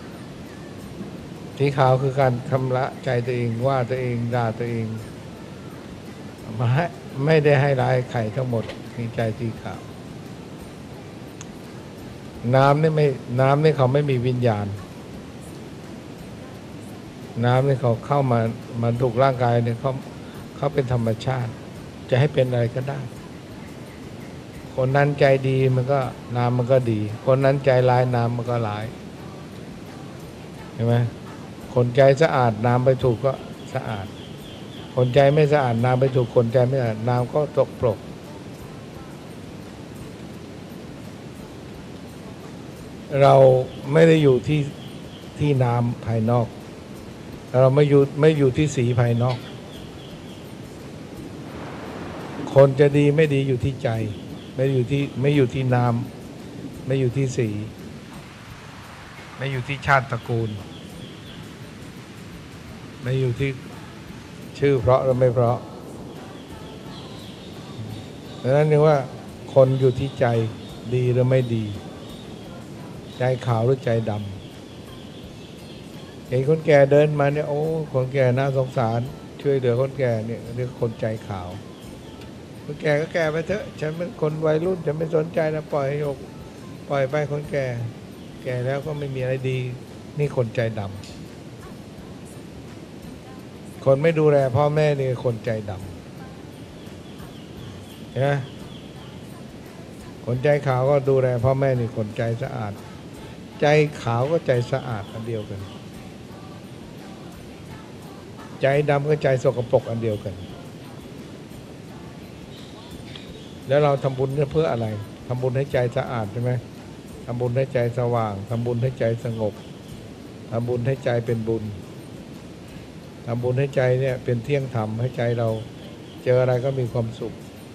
สีขาวคือการชำระใจตัวเองว่าตัวเองด่าตัวเองไม่ได้ให้ร้ายใครทั้งหมดมีใจสีขาวน้ำนี่เขาไม่มีวิญญาณน้ำนี่เขาเข้ามาถูกร่างกายเนี่ยเขาเป็นธรรมชาติจะให้เป็นอะไรก็ได้คนนั้นใจดีมันก็น้ำมันก็ดีคนนั้นใจร้ายน้ำมันก็ร้ายเห็นไหมคนใจสะอาดน้ำไปถูกก็สะอาดคนใจไม่สะอาดน้ำไปถูกคนใจไม่สะอาดน้ำก็ตกปรกเราไม่ได้อยู่ที่น้ำภายนอกเราไม่อยู่ที่สีภายนอกคนจะดีไม่ดีอยู่ที่ใจไม่อยู่ที่น้ำไม่อยู่ที่สีไม่อยู่ที่ชาติตระกูลไม่อยู่ที่ชื่อเพราะหรือไม่เพราะดังนั้นเรียกว่าคนอยู่ที่ใจดีหรือไม่ดีใจขาวหรือใจดำเห็นคนแก่เดินมาเนี่ยโอ้คนแก่น่าสงสารช่วยเหลือคนแก่เนี่ยเรียกคนใจขาวคนแก่ก็แก่ไปเถอะฉันเป็นคนวัยรุ่นฉันไม่สนใจนะปล่อยไปคนแก่แล้วก็ไม่มีอะไรดีนี่คนใจดำคนไม่ดูแลพ่อแม่นี่คนใจดำเห็นไหมคนใจขาวก็ดูแลพ่อแม่นี่คนใจสะอาดใจขาวก็ใจสะอาดอันเดียวกันใจดำก็ใจสกปรกอันเดียวกันแล้วเราทำบุญเพื่ออะไรทำบุญให้ใจสะอาดใช่ไหมทำบุญให้ใจสว่างทำบุญให้ใจสงบทำบุญให้ใจเป็นบุญทำบุญให้ใจเนี่ยเป็นเที่ยงธรรมให้ใจเราเจออะไรก็มีความสุข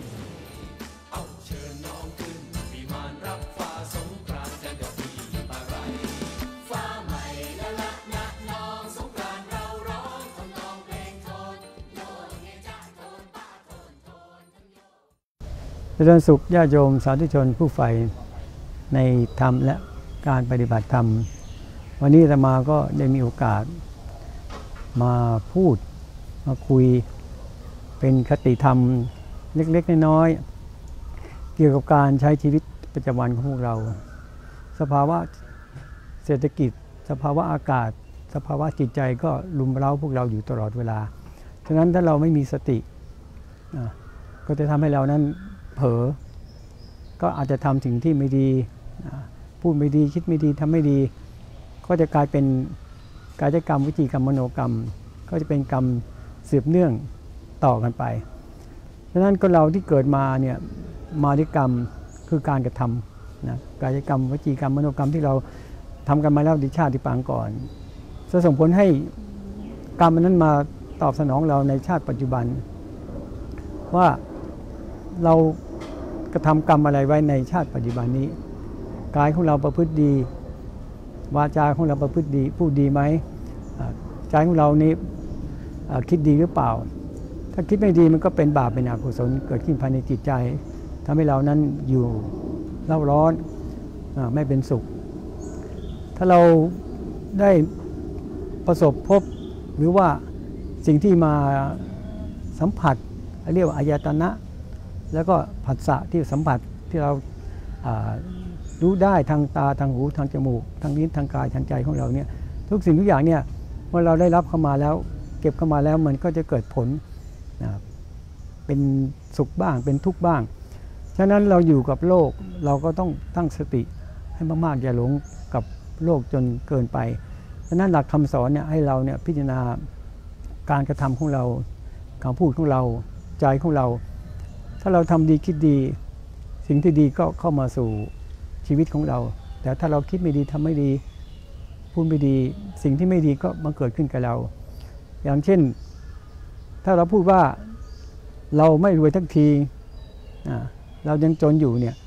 เจริญสุขญาติโยมสาธุชนผู้ใฝ่ในธรรมและการปฏิบัติธรรมวันนี้อาตมาก็ได้มีโอกาสมาพูดมาคุยเป็นคติธรรมเล็กๆน้อยๆเกี่ยวกับการใช้ชีวิตประจำวันของพวกเราสภาวะเศรษฐกิจสภาวะอากาศสภาวะจิตใจก็รุมเร้าพวกเราอยู่ตลอดเวลาฉะนั้นถ้าเราไม่มีสติก็จะทำให้เรานั้นเผลอก็อาจจะทำสิ่งที่ไม่ดีพูดไม่ดีคิดไม่ดีทำไม่ดีก็จะกลายเป็นกายกรรมวิจีกรรมมโนกรรมก็จะเป็นกรรมสืบเนื่องต่อกันไปดังนั้นก็เราที่เกิดมาเนี่ยมาด้วยกรรมคือการกระทำนะกายกรรมวิจีกรรมมโนกรรมที่เราทำกันมาแล้วในชาติปางก่อนจะส่งผลให้กรรมนั้นมาตอบสนองเราในชาติปัจจุบันว่าเรากระทำกรรมอะไรไว้ในชาติปัจจุบันนี้กายของเราประพฤติดีวาจาของเราประพฤติดีพูดดีไหมใจของเรานี้คิดดีหรือเปล่าถ้าคิดไม่ดีมันก็เป็นบาปเป็นอกุศลเกิดขึ้นภายในจิตใจทำให้เรานั้นอยู่เร่าร้อนไม่เป็นสุขถ้าเราได้ประสบพบหรือว่าสิ่งที่มาสัมผัสเรียกว่าอายตนะแล้วก็ผัสสะที่สัมผัสที่เรารู้ได้ทางตาทางหูทางจมูกทางลิ้นทางกายทางใจของเราเนี่ยทุกสิ่งทุกอย่างเนี่ยเมื่อเราได้รับเข้ามาแล้วเก็บเข้ามาแล้วมันก็จะเกิดผลเป็นสุขบ้างเป็นทุกข์บ้างฉะนั้นเราอยู่กับโลกเราก็ต้องตั้งสติให้มากๆอย่าหลงกับโลกจนเกินไปฉะนั้นหลักคำสอนเนี่ยให้เราเนี่ยพิจารณาการกระทำของเราคำพูดของเราใจของเราถ้าเราทำดีคิดดีสิ่งที่ดีก็เข้ามาสู่ชีวิตของเราแต่ถ้าเราคิดไม่ดีทำไม่ดีพูดไม่ดีสิ่งที่ไม่ดีก็มาเกิดขึ้นกับเราอย่างเช่นถ้าเราพูดว่าเราไม่รวยทั้งทีเรายังจนอยู่เนี่ย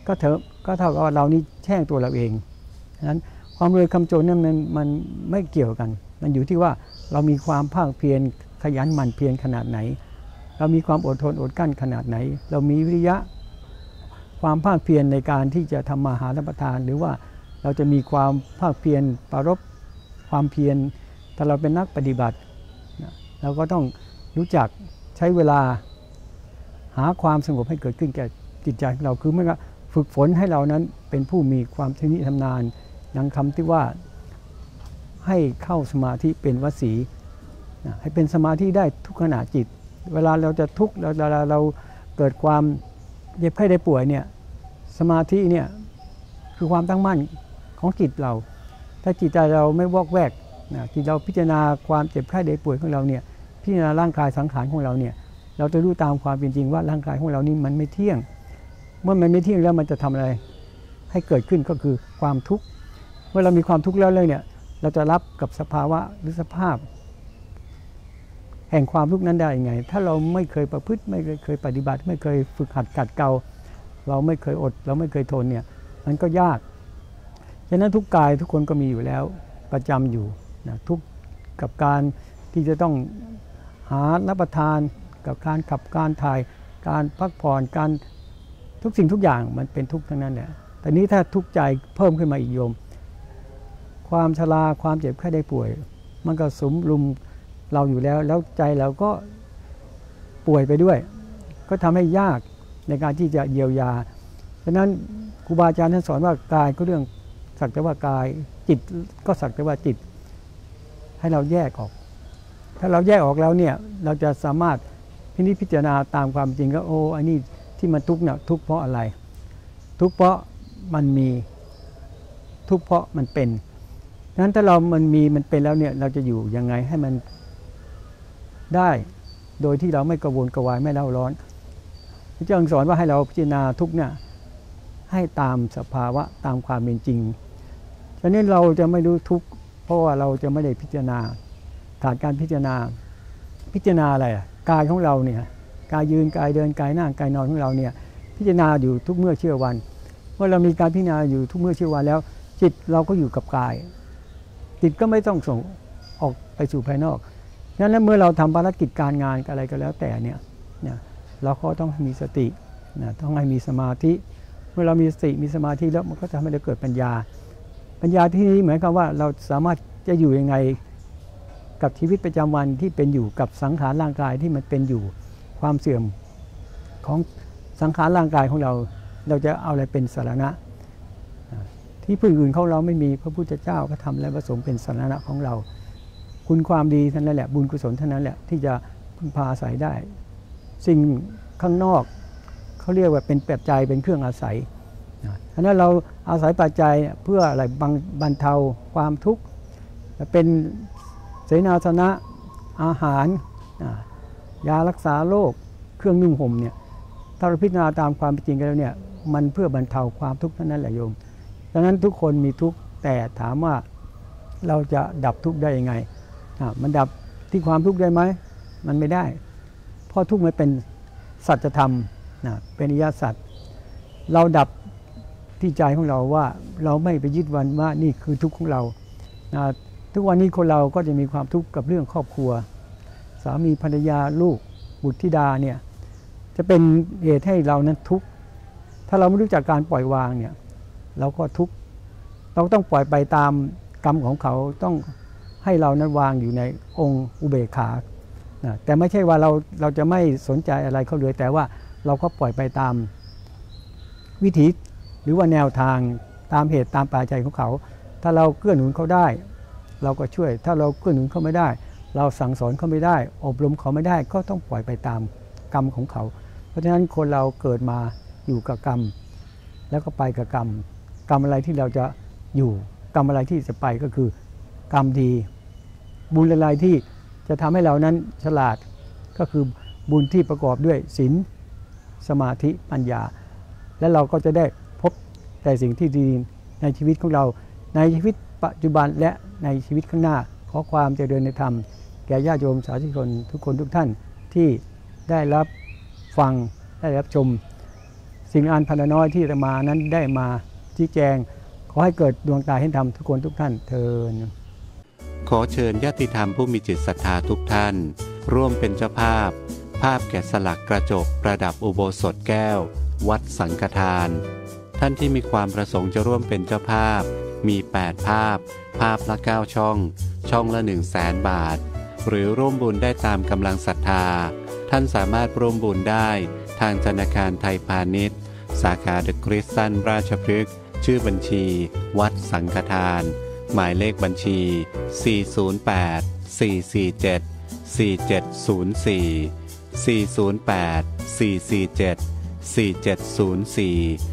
ก็เท่ากับว่าเรานี่แช่งตัวเราเองฉะนั้นความรวยคำจนเนี่ยมันไม่เกี่ยวกันมันอยู่ที่ว่าเรามีความภาคเพียรขยันหมั่นเพียรขนาดไหนเรามีความอดทนอดกลั้นขนาดไหนเรามีวิริยะความภาคเพียรในการที่จะทำมาหารับประทานหรือว่าเราจะมีความภาคเพียรปรารภความเพียรถ้าเราเป็นนักปฏิบัติเราก็ต้องรู้จักใช้เวลาหาความสงบให้เกิดขึ้นแก่จิตใจของเราคือไม่ว่าฝึกฝนให้เรานั้นเป็นผู้มีความชำนิชำนาญดังคำที่ว่าให้เข้าสมาธิเป็นวสีให้เป็นสมาธิได้ทุกขณะจิตเวลาเราจะทุกข์เวลาเราเกิดความเจ็บไข้ได้ป่วยเนี่ยสมาธิเนี่ยคือความตั้งมั่นของจิตเราถ้าจิตใจเราไม่วอกแวกจิตเราพิจารณาความเจ็บไข้ได้ป่วยของเราเนี่ยพิจารณาร่างกายสังขารของเราเนี่ยเราจะรู้ตามความเป็นจริงว่าร่างกายของเรานี่มันไม่เที่ยงเมื่อมันไม่เที่ยงแล้วมันจะทำอะไรให้เกิดขึ้นก็คือความทุกข์เมื่อเรามีความทุกข์แล้วเลยเนี่ยเราจะรับกับสภาวะหรือสภาพแห่งความทุกข์นั้นได้ยังไงถ้าเราไม่เคยประพฤติไม่เคยปฏิบัติไม่เคยฝึกหัดกัดเกลาเราไม่เคยอดเราไม่เคยทนเนี่ยมันก็ยากฉะนั้นทุกกายทุกคนก็มีอยู่แล้วประจำอยู่นะทุกกับการที่จะต้องหารับประทานกับการขับการถ่ายการพักผ่อนการทุกสิ่งทุกอย่างมันเป็นทุกข์ทั้งนั้นแหละแต่นี้ถ้าทุกข์ใจเพิ่มขึ้นมาอีกโยมความชราความเจ็บไข้ได้ป่วยมันก็สมรุมเราอยู่แล้วใจเราก็ป่วยไปด้วยก็ทำให้ยากในการที่จะเยียวยาฉะนั้นครูบาอาจารย์ท่านสอนว่ากายก็เรื่องสักแต่ว่ากายจิตก็สักแต่ว่าจิตให้เราแยกออกถ้าเราแยกออกแล้วเนี่ยเราจะสามารถพิจารณาตามความจริงก็โอ้อันนี้ที่มันทุกข์เนี่ยทุกข์เพราะอะไรทุกข์เพราะมันมีทุกข์เพราะมันเป็นนั้นถ้ามันเป็นแล้วเนี่ยเราจะอยู่ยังไงให้มันได้โดยที่เราไม่กระวนกระวายไม่เล่าร้อนพระเจ้าสอนว่าให้เราพิจารณาทุกเนี่ยให้ตามสภาวะตามความเป็นจริงฉะนั้นเราจะไม่รู้ทุกข์เพราะว่าเราจะไม่ได้พิจารณาขาดการพิจารณาอะไรกายของเราเนี่ยกายยืนกายเดินกายนั่งกายนอนของเราเนี่ยพิจารณาอยู่ทุกเมื่อเชื่อวันเมื่อเรามีการพิจารณาอยู่ทุกเมื่อเชื่อวันแล้วจิตเราก็อยู่กับกายจิตก็ไม่ต้องส่งออกไปสู่ภายนอกฉะนั้นเมื่อเราทำภารกิจการงานอะไรก็แล้วแต่เนี่ยเราก็ต้องมีสติต้องให้มีสมาธิเมื่อเรามีสติมีสมาธิแล้วมันก็จะทำให้เราเกิดปัญญาที่นี้หมายความว่าเราสามารถจะอยู่ยังไงกับชีวิตประจำวันที่เป็นอยู่กับสังขารร่างกายที่มันเป็นอยู่ความเสื่อมของสังขารร่างกายของเราจะเอาอะไรเป็นสรณะที่ผู้อื่นของเราไม่มีพระพุทธเจ้าก็ทำและประสงค์เป็นสรณะของเราคุณความดีเท่านั้นแหละบุญกุศลเท่านั้นแหละที่จะพึ่งพาอาศัยได้สิ่งข้างนอกเขาเรียกว่าเป็นปัจจัยเป็นเครื่องอาศัยฉะนั้นเราอาศัยปัจจัยเพื่ออะไรบรรเทาความทุกข์เป็นเสนาสนะอาหารยารักษาโรคเครื่องนุ่งห่มเนี่ยถ้าเราพิจารณาตามความเป็นจริงกันแล้วเนี่ยมันเพื่อบรรเทาความทุกข์เท่านั้นแหละโยมดังนั้นทุกคนมีทุกข์แต่ถามว่าเราจะดับทุกข์ได้ยังไงมันดับที่ความทุกข์ได้ไหมมันไม่ได้เพราะทุกข์มันเป็นสัจธรรมเป็นอริยสัจเราดับที่ใจของเราว่าเราไม่ไปยึดวันว่านี่คือทุกข์ของเราทุกวันนี้คนเราก็จะมีความทุกข์กับเรื่องครอบครัวสามีภรรยาลูกบุตรธิดาเนี่ยจะเป็นเหตุให้เรานั้นทุกข์ถ้าเราไม่รู้จักการปล่อยวางเนี่ยเราก็ทุกข์เราต้องปล่อยไปตามกรรมของเขาต้องให้เรานั้นวางอยู่ในองค์อุเบกขาแต่ไม่ใช่ว่าเราจะไม่สนใจอะไรเขาเลยแต่ว่าเราก็ปล่อยไปตามวิถีหรือว่าแนวทางตามเหตุตามปัจจัยของเขาถ้าเราเกื้อหนุนเขาได้เราก็ช่วยถ้าเราเกื้อหนุนเขาไม่ได้เราสั่งสอนเขาไม่ได้อบรมเขาไม่ได้ก็ต้องปล่อยไปตามกรรมของเขาเพราะฉะนั้นคนเราเกิดมาอยู่กับกรรมแล้วก็ไปกับกรรมอะไรที่เราจะอยู่กรรมอะไรที่จะไปก็คือกรรมดีบุญอะไรที่จะทำให้เรานั้นฉลาดก็คือบุญที่ประกอบด้วยศีลสมาธิปัญญาและเราก็จะได้พบแต่สิ่งที่ดีในชีวิตของเราในชีวิตปัจจุบันและในชีวิตข้างหน้าขอความเจริญในธรรมแก่ญาติโยมสาธุชนทุกคนทุกท่านที่ได้รับฟังได้รับชมสิ่งอันพันน้อยที่อาตมานั้นได้มาชี้แจงขอให้เกิดดวงตาเห็นธรรมทุกคนทุกท่านเทิน
ขอเชิญญาติธรรมผู้มีจิตศรัทธาทุกท่านร่วมเป็นเจ้าภาพแกะสลักกระจกประดับอุโบสถแก้ววัดสังฆทานท่านที่มีความประสงค์จะร่วมเป็นเจ้าภาพมี8ภาพละ9ช่องละ 100,000 บาทหรือร่วมบุญได้ตามกำลังศรัทธาท่านสามารถร่วมบุญได้ทางธนาคารไทยพาณิชย์สาขาเดอะคริสตันราชพฤกษ์ชื่อบัญชีวัดสังฆทานหมายเลขบัญชี408-447-4704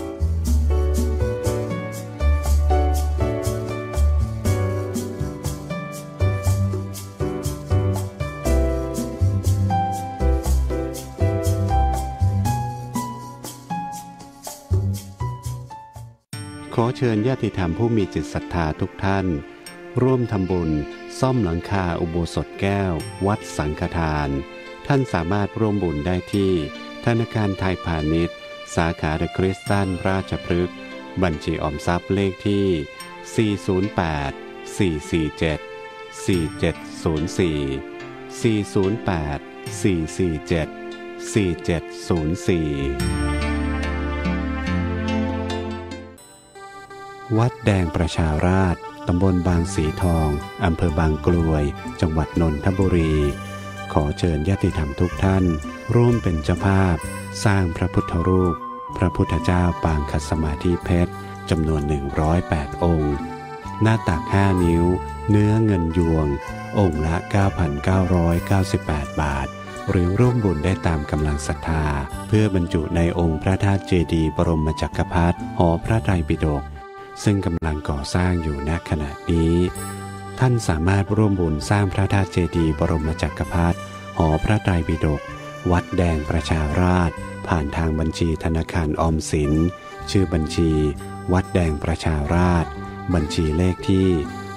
ขอเชิญญาติธรรมผู้มีจิตศรัทธาทุกท่านร่วมทำบุญซ่อมหลังคาอุโบสถแก้ววัดสังฆทานท่านสามารถร่วมบุญได้ที่ธนาคารไทยพาณิชย์สาขาเดอะคริสตันราชพฤกษ์บัญชีออมทรัพย์เลขที่408-447-4704 วัดแดงประชาราษฎร์ตำบลบางสีทองอำเภอบางกลวยจังหวัดนนทบุรีขอเชิญญาติธรรมทุกท่านร่วมเป็นเจ้าภาพสร้างพระพุทธรูปพระพุทธเจ้าปางคัสมาธิเพชรจำนวน108องค์หน้าตัก5นิ้วเนื้อเงินยวงองค์ละ 9,998 บาทหรือร่วมบุญได้ตามกำลังศรัทธาเพื่อบรรจุในองค์พระธาตุเจดีย์บรมจักรพรรดิหอพระไตรปิฎกซึ่งกำลังก่อสร้างอยู่ณขณะนี้ท่านสามารถร่วมบุญสร้างพระธาตุเจดีย์บรมจักรพรรดิหอพระไตรปิฎกวัดแดงประชาราษฎร์ผ่านทางบัญชีธนาคารออมสินชื่อบัญชีวัดแดงประชาราษฎร์บัญชีเลขที่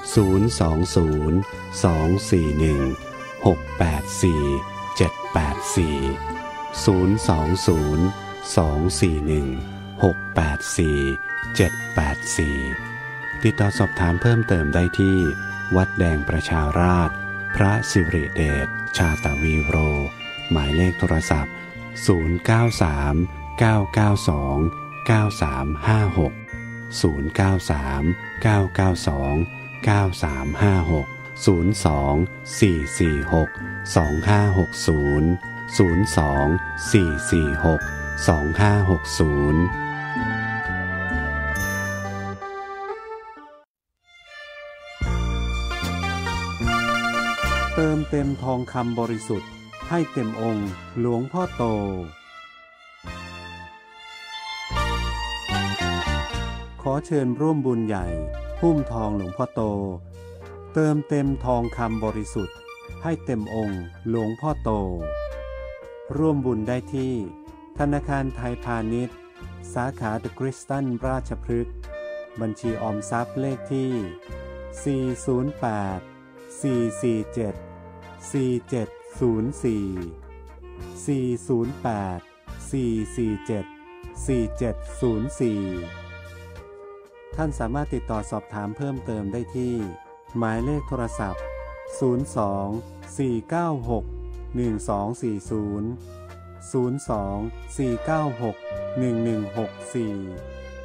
020-241-684-784 ติดต่อสอบถามเพิ่มเติมได้ที่วัดแดงประชาราษฎร์พระสิริเดชชาตวีโรหมายเลขโทรศัพท์093-992-9356 เติมเต็มทองคำบริสุทธิ์ให้เต็มองค์หลวงพ่อโตขอเชิญร่วมบุญใหญ่หุ้มทองหลวงพ่อโตเติมเต็มทองคำบริสุทธิ์ให้เต็มองค์หลวงพ่อโตร่วมบุญได้ที่ธนาคารไทยพาณิชย์สาขาเดอะคริสตันราชพฤกษ์บัญชีออมทรัพย์เลขที่408-447-4704 ท่านสามารถติดต่อสอบถามเพิ่มเติมได้ที่หมายเลขโทรศัพท์02-496-1164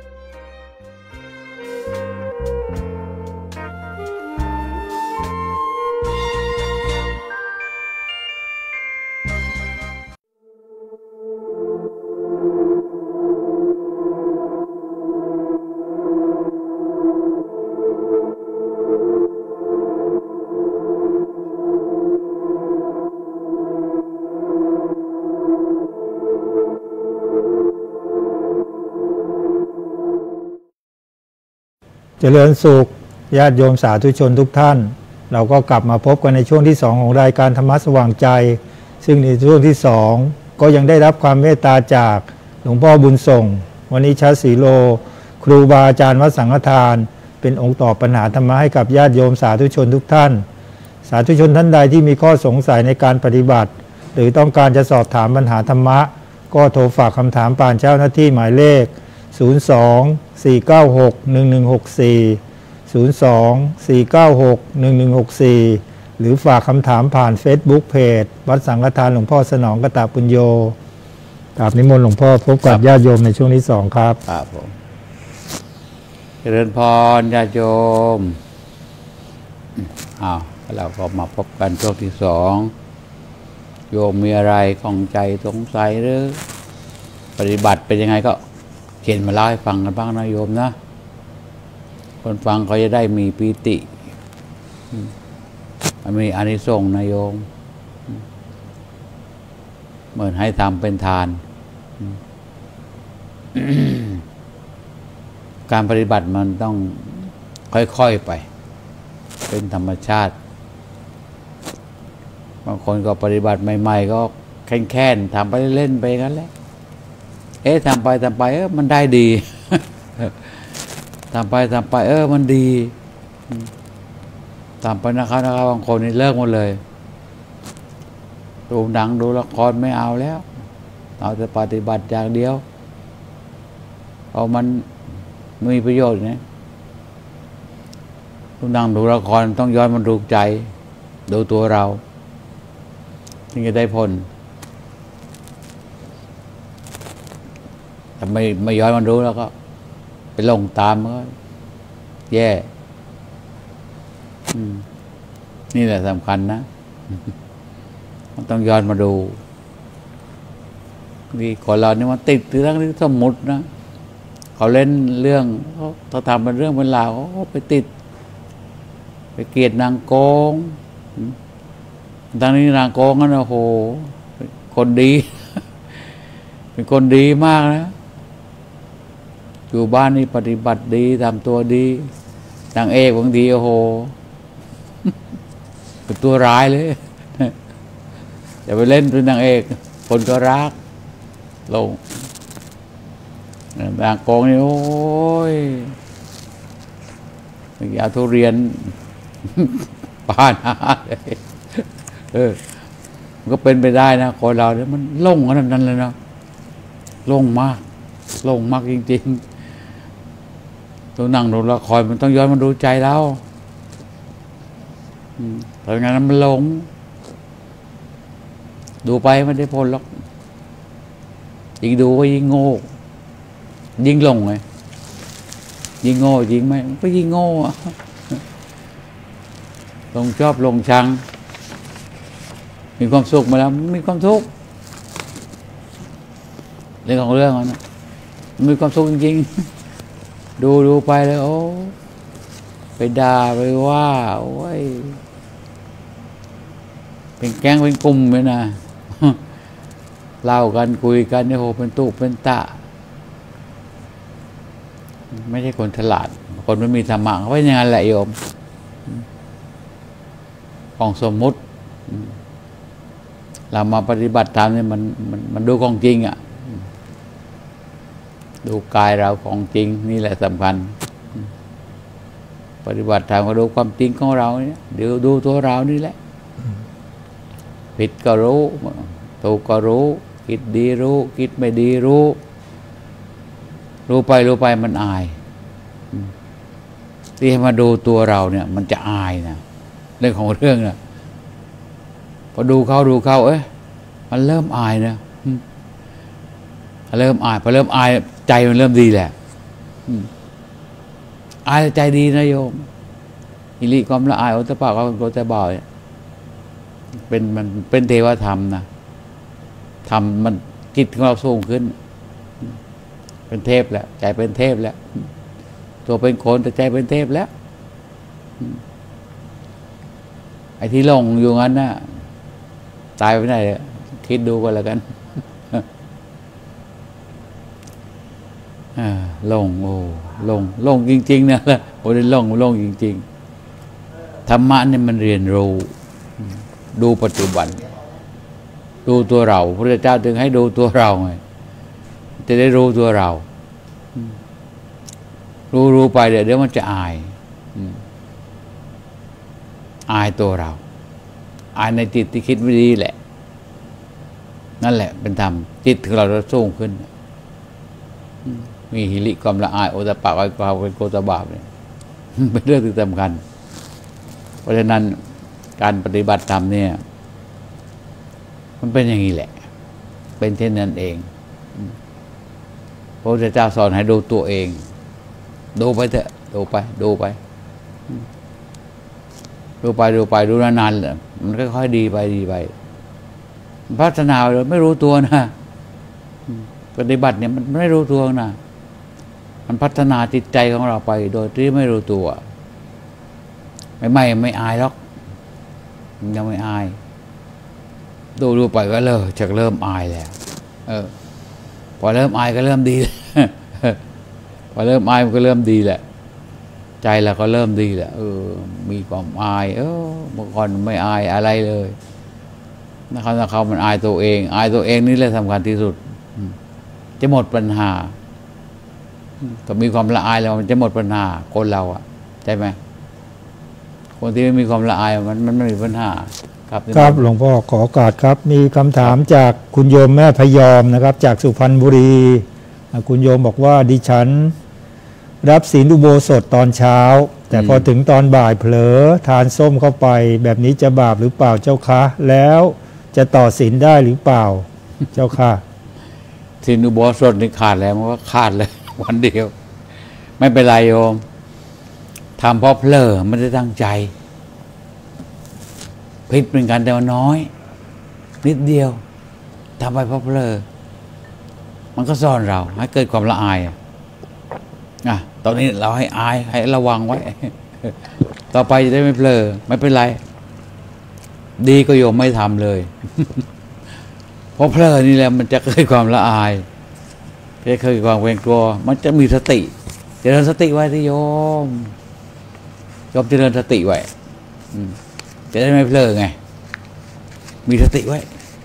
เจริญสุขญาติโยมสาธุชนทุกท่านเราก็กลับมาพบกันในช่วงที่2ของรายการธรรมะสว่างใจซึ่งในช่วงที่2ก็ยังได้รับความเมตตาจากหลวงพ่อบุญส่งวณิชศรีโลครูบาอาจารย์วัดสังฆทานเป็นองค์ตอบปัญหาธรรมะให้กับญาติโยมสาธุชนทุกท่านสาธุชนท่านใดที่มีข้อสงสัยในการปฏิบัติหรือต้องการจะสอบถามปัญหาธรรมะก็โทรฝากคำถามผ่านเจ้าหน้าที่หมายเลข 02-496-1164 02-496-1164 หรือฝากคำถามผ่าน Facebook เพจวัดสังฆทานหลวงพ่อสนองกตปุญโญกราบนิมนต์หลวงพ่อพบกับญาติโยมในช่วงที่2ครับ
ครับผมเจริญพรญาติโยมเราก็มาพบกันช่วงที่2โยมมีอะไรข้องใจสงสัยหรือปฏิบัติเป็นยังไงก็เขียนมาเล่าให้ฟังกันบ้างนะโยมนะคนฟังเขาจะได้มีปีติมีอานิสงส์นะโยมเหมือนให้ทำเป็นทานการปฏิบัติมันต้องค่อยๆไปเป็นธรรมชาติบางคนก็ปฏิบัติใหม่ๆก็แค้นๆทำไปเล่นไปกันแหละทำไปมันได้ดีทำไปมันดีทำไปนะครับบางคนนี่เลิกหมดเลยดูหนังดูละครไม่เอาแล้วเอาแต่ปฏิบัติอย่างเดียวเพราะมันมีประโยชน์นะดูหนังดูละครต้องย้อนมันดูใจดูตัวเราถึงจะได้ผลถ้าไม่ย้อนมันรู้แล้วก็ไปลงตามก็แย่นี่แหละสำคัญนะมันต้องย้อนมาดูนี่คนเรานี่มันติดเรื่องที่สมมุตินะเขาเล่นเรื่องเขาทำเป็นเรื่องเป็นราวเขาไปติดไปเกลียดนางโกงทางนี้นางโกงนั่นโอ้โหคนดีเป็นคนดีมากนะอยู่บ้านนี่ปฏิบัติดีทำตัวดีนางเอกบางทีโอ้โหเป็นตัวร้ายเลยอย่าไปเล่นเป็นนางเอกคนก็รักลงนางโกงนี่โอ้ยอยากทุเรียนป่านาเลยมันก็เป็นไปได้นะคนเราเนี่ยมันลงขนาดนั้นเลยนะลงมากจริงๆตัวนั่งดูละครมันต้องย้อนมาดูใจเราเพราะงั้นมันหลงดูไปไม่ได้ผลหรอกยิ่งดูก็ยิ่งโง่ยิ่งหลงไงยิ่งโง่ยิ่งไม่ก็ยิ่งโง่ลงชอบลงชังมีความสุขมาแล้วมีความทุกข์เรื่องของเรื่องนะมีความสุขจริงๆดูไปเลยโอ้ไปด่าไปว่าโอ้ยเป็นแก๊งเป็นกลุ่มเลยนะเล่ากันคุยกันเนี่ยโหเป็นตุเป็นตะไม่ใช่คนฉลาดคนไม่มีธรรมะเขาเป็นอย่างนั้นแหละโยมของสมมุติเรามาปฏิบัติธรรมเนี่ยมันดูของจริงอ่ะดูกายเราของจริงนี่แหละสำคัญปฏิบัติธรรมก็ดูความจริงของเราเนี่ยเดี๋ยวดูตัวเรานี่แหละผิดก็รู้ถูกก็รู้คิดดีรู้คิดไม่ดีรู้ไปมันอายที่ให้มาดูตัวเราเนี่ยมันจะอายนะเรื่องของเรื่องนะพอดูเขามันเริ่มอายนะเริ่มอายพอเริ่มอายใจมันเริ่มดีแหละอายใจดีนะโยมอิริความละอายโอตปะก็โกตบ่อยมันเป็นเทวธรรมนะทำมันจิตของเราสูงขึ้นเป็นเทพแล้วใจเป็นเทพแล้วตัวเป็นคนแต่ใจเป็นเทพแล้วไอ้ที่หลงอยู่งั้นน่ะตายไปไหนคิดดูกันแล้วกันหลงจริงๆนะโอ้ยหลงจริงๆธรรมะเนี่ยมันเรียนรู้ดูปัจจุบันดูตัวเราพระเจ้าจึงให้ดูตัวเราไงจะได้รู้ตัวเรารู้ไปเดี๋ยวมันจะอายตัวเราอายในจิตที่คิดไม่ดีแหละนั่นแหละเป็นธรรมจิตของเราจะสูงขึ้นมีหิริความละอายโอตปะไว้ความเป็นโกตบาปเนี่ยเป็นเรื่องที่สำคัญเพราะฉะนั้นการปฏิบัติธรรมเนี่ยมันเป็นอย่างนี้แหละเป็นเช่นนั้นเองพระพุทธเจ้าสอนให้ดูตัวเองดูไปเถอะดูไปดูไปดูไปดูไปดูนานๆมันค่อยๆดีไปดีไปพัฒนาโดยไม่รู้ตัวนะปฏิบัติเนี่ยมันไม่รู้ตัวนะมันพัฒนาจิตใจของเราไปโดยที่ไม่รู้ตัวไม่อายหรอกยังไม่อายดูไปก็จะเริ่มอายแล้วพอเริ่มอายก็เริ่มดี พอเริ่มอายมันก็เริ่มดีแหละใจเราก็เริ่มดีแหละมีความอายเมื่อก่อนไม่อายอะไรเลยนะครับมันอายตัวเองนี่แหละสำคัญที่สุดจะหมดปัญหาก็มีความละอายแล้วมันจะหมดปัญหาคนเราอ่ะใช่ไหมคนที่ไม่มีความละอายมันไม่มีปัญหาครับ
หลวงพ่อขอโอกาสครับมีคำถามจากคุณโยมแม่พยอมนะครับ จากสุพรรณบุรีคุณโยมบอกว่าดิฉันรับศีลอุโบสถตอนเช้าแต่พอถึงตอนบ่ายเผลอทานส้มเข้าไปแบบนี้จะบาปหรือเปล่าเจ้าคะแล้วจะต่อศีลได้หรือเปล่าเจ้าค่ะ
ศีลอุโบสถนี่ขาดแล้วมันก็ขาดเลยวันเดียวไม่เป็นไรโยมทำเพราะเพลอไม่ได้ตั้งใจผิดเป็นกันแต่ว่าน้อยนิดเดียวทำไปเพราะเพลอมันก็ซ่อนเราให้เกิดความละอายตอนนี้เราให้อายให้ระวังไว้ ต่อไปจะได้ไม่เพลอไม่เป็นไรดีก็โยมไม่ทำเลย เพราะเพลอนี่แหละมันจะเกิดความละอายจะเกิดความเกรงกลัวมันจะมีสติเจริญสติไว้ที่โยมเจริญสติไว้จะได้ไม่เพลอไงมีสติไว้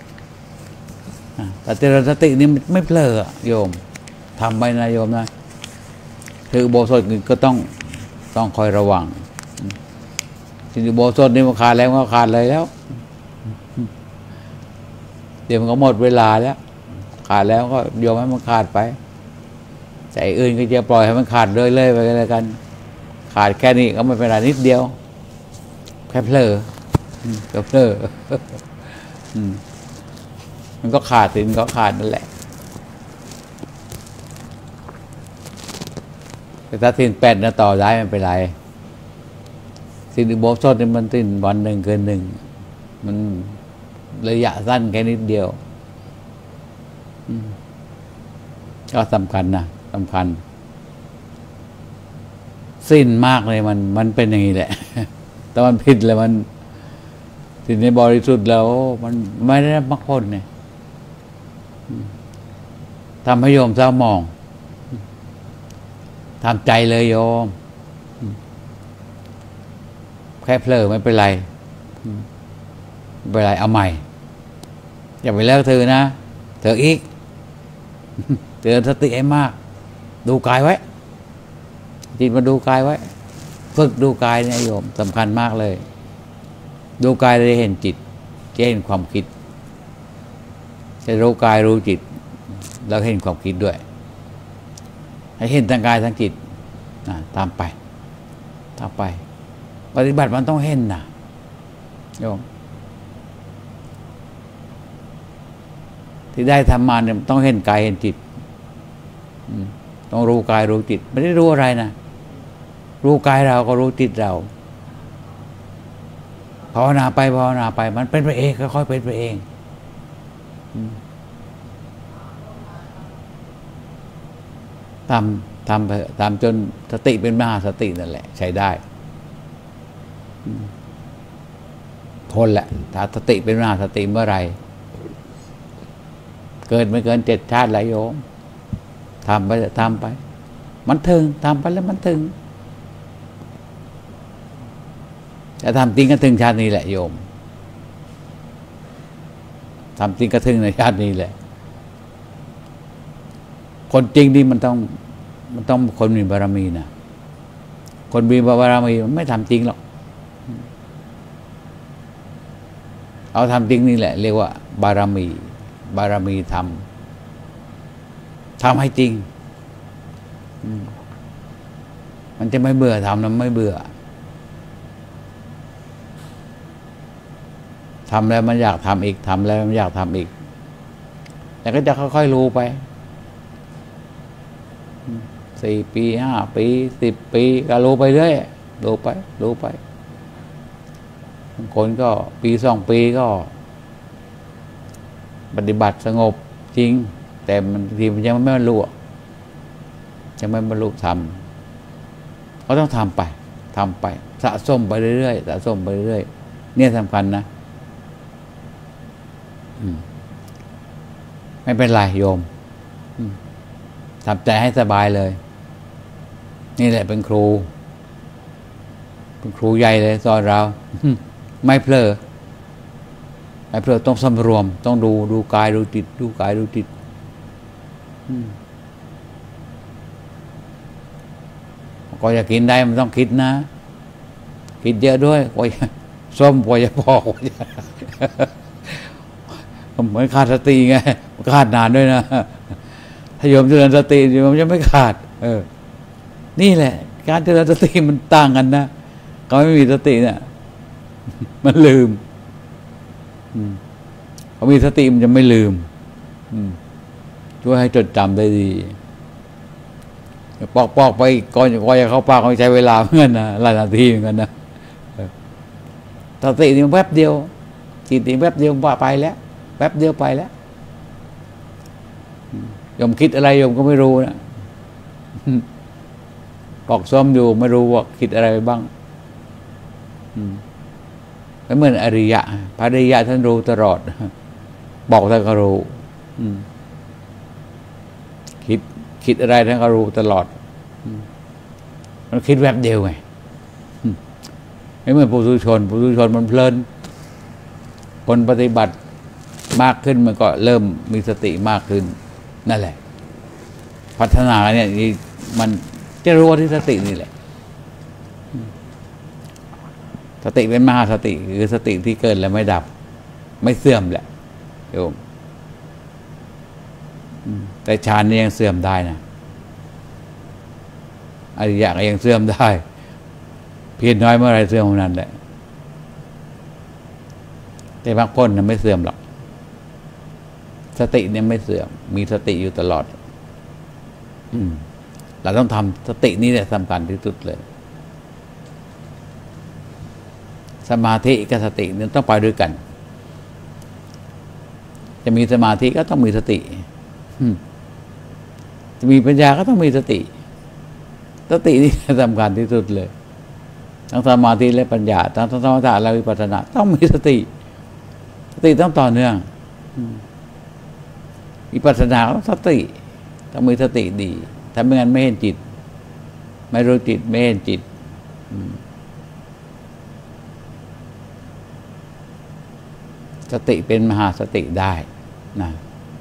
แต่เจริญสตินี่ไม่เพลอโยมทำไปนะโยมนะคืออุโบสถก็ต้องคอยระวังที่อุโบสถนี่มันขาดแล้วก็ขาดเลยแล้วเดี๋ยวมันก็หมดเวลาแล้วขาดแล้วก็โยมให้มันขาดไปใจอื่นก็จะปล่อยให้มันขาดเรื่อยๆไปกันแล้วกันขาดแค่นี้ก็ไม่เป็นไรนิดเดียวแค่เพลอก็เพลอมันก็ขาดศีลก็ขาดนั่นแหละแต่ถ้าศีล8นะต่อได้ไม่เป็นไรศีลอุโบสถนี่มันศีลวันหนึ่งเกินหนึ่งมันระยะสั้นแค่นิดเดียวก็สำคัญนะสำคัญสิ้นมากเลยมันเป็นอย่างนี้แหละแต่มันผิดเลยมันสิ่งในบริสุทธิ์แล้วมันไม่ได้มรรคผลเนี่ยทำให้โยมเศร้าหมองทำใจเลยโยมแค่เพลอไม่เป็นไรไม่เป็นไรเอาใหม่อย่าไปเลิกเธอนะเธออีกเตือนสติให้มากดูกายไว้จิตมาดูกายไว้ฝึกดูกายเนี่ยโยมสำคัญมากเลยดูกายจะเห็นจิตจะเห็นความคิดจะรู้กายรู้จิตแล้วเห็นความคิดด้วยให้เห็นทั้งกายทั้งจิตตามไปปฏิบัติมันต้องเห็นนะโยมที่ได้ทำมาเนี่ยต้องเห็นกายเห็นจิตต้องรู้กายรู้จิตไม่ได้รู้อะไรนะรู้กายเราก็รู้จิตเราภาวนาไปมันเป็นไปเองค่อยๆเป็นไปเองทำจนสติเป็นมหาสตินั่นแหละใช้ได้ทนแหละถ้าสติเป็นมหาสติเมื่อไหร่เกินไม่เกิน7 ชาติหลายโยมทำไปมันถึงทำไปแล้วมันถึงจะทำจริงก็ถึงชาตินี้แหละโยมทำจริงก็ถึงในชาตินี้แหละคนจริงนี่มันต้องคนมีบารมีนะคนมีบารมีมันไม่ทำจริงหรอกเอาทำจริงนี่แหละเรียกว่าบารมีบารมีทำให้จริงมันจะไม่เบื่อทำนะไม่เบื่อทำแล้วมันอยากทำอีกทำแล้วมันอยากทำอีกแต่ก็จะค่อยๆรู้ไป4 ปี5 ปี10 ปีก็รู้ไปเรื่อยรู้ไปบางคนก็ปี2 ปีก็ปฏิบัติสงบจริงแต่มันทีมันยังไม่บรรลุยังไม่บรรลุธรรมก็ต้องทำไปสะสมไปเรื่อยๆสะสมไปเรื่อยๆเนี่ยสำคัญนะไม่เป็นไรโยมทำใจให้สบายเลยนี่แหละเป็นครูใหญ่เลยสอนเราไม่เผลอต้องสำรวมต้องดูกายดูจิตดูกายดูจิตก็จะกินได้มันต้องคิดนะคิดเยอะด้วยกว่าส้มกว่าจะพอเหมือนขาดสติไงขาดนานด้วยนะถ้าโยมเจริญสติโยมจะไม่ขาดนี่แหละการเจริญสติมันต่างกันนะก็ไม่มีสติเนี่ยมันลืมเขามีสติมันจะไม่ลืมช่วยให้จดจำได้ดีปอกไปก่อนจะเข้าปากเขาใช้เวลาเหมือนกันนะหลายนาทีเหมือนกันนะสตินี่แวบเดียวจิตนี่แวบเดียวไปแล้วแวบเดียวไปแล้วโยมคิดอะไรโยมก็ไม่รู้นะปอกซ้อมอยู่ไม่รู้ว่าคิดอะไรบ้างไม่เหมือนอริยะพระอริยะท่านรู้ตลอดบอกท่านก็รู้คิดอะไรท่านก็รู้ตลอดมันคิดแวบเดียวไงไม่เหมือนปุถุชนมันเพลินคนปฏิบัติมากขึ้นมันก็เริ่มมีสติมากขึ้นนั่นแหละพัฒนาเนี่ยมันจะรู้ว่าที่สตินี่แหละสติเป็นมหาสติคือสติที่เกิดแล้วไม่ดับไม่เสื่อมแหละโยมแต่ฌานนี่ยังเสื่อมได้นะอริยะก็ยังเสื่อมได้เพียงน้อยเมื่อไรเสื่อมเมื่อนั้นแหละแต่มรรคผลน่ะไม่เสื่อมหรอกสติเนี่ยไม่เสื่อมมีสติอยู่ตลอดเราต้องทำสตินี่แหละสำคัญที่สุดเลยสมาธิกับสติเนี่ยต้องไปด้วยกันจะมีสมาธิก็ต้องมีสติจะมีปัญญาก็ต้องมีสตินี่สำคัญที่สุดเลยทั้งสมาธิและปัญญาทั้งสมถะและวิปัสสนาต้องมีสติต้องต่อเนื่องวิปัสสนาต้องสติต้องมีสติดีถ้าไม่งั้นไม่เห็นจิตไม่รู้จิตไม่เห็นจิตสติเป็นมหาสติได้นะ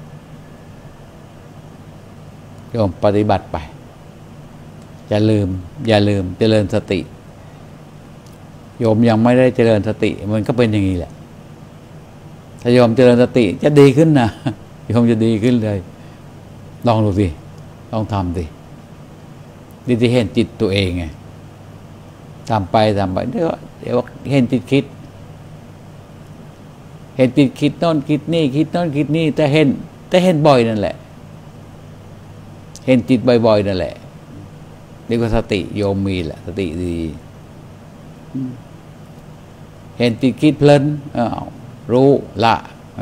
โยมปฏิบัติไปอย่าลืมเจริญสติโยมยังไม่ได้เจริญสติมันก็เป็นอย่างนี้แหละถ้าโยมเจริญสติจะดีขึ้นนะโยมจะดีขึ้นเลยลองดูสิลองทำสิดีที่เห็นจิตตัวเองไงทำไปเดี๋ยวเห็นจิตคิดโน่นคิดนี่แต่เห็นบ่อยนั่นแหละเห็นจิตบ่อยๆนั่นแหละเรียกว่าสติโยมมีแหละสติดีเห็นจิตคิดเพลินรู้ละ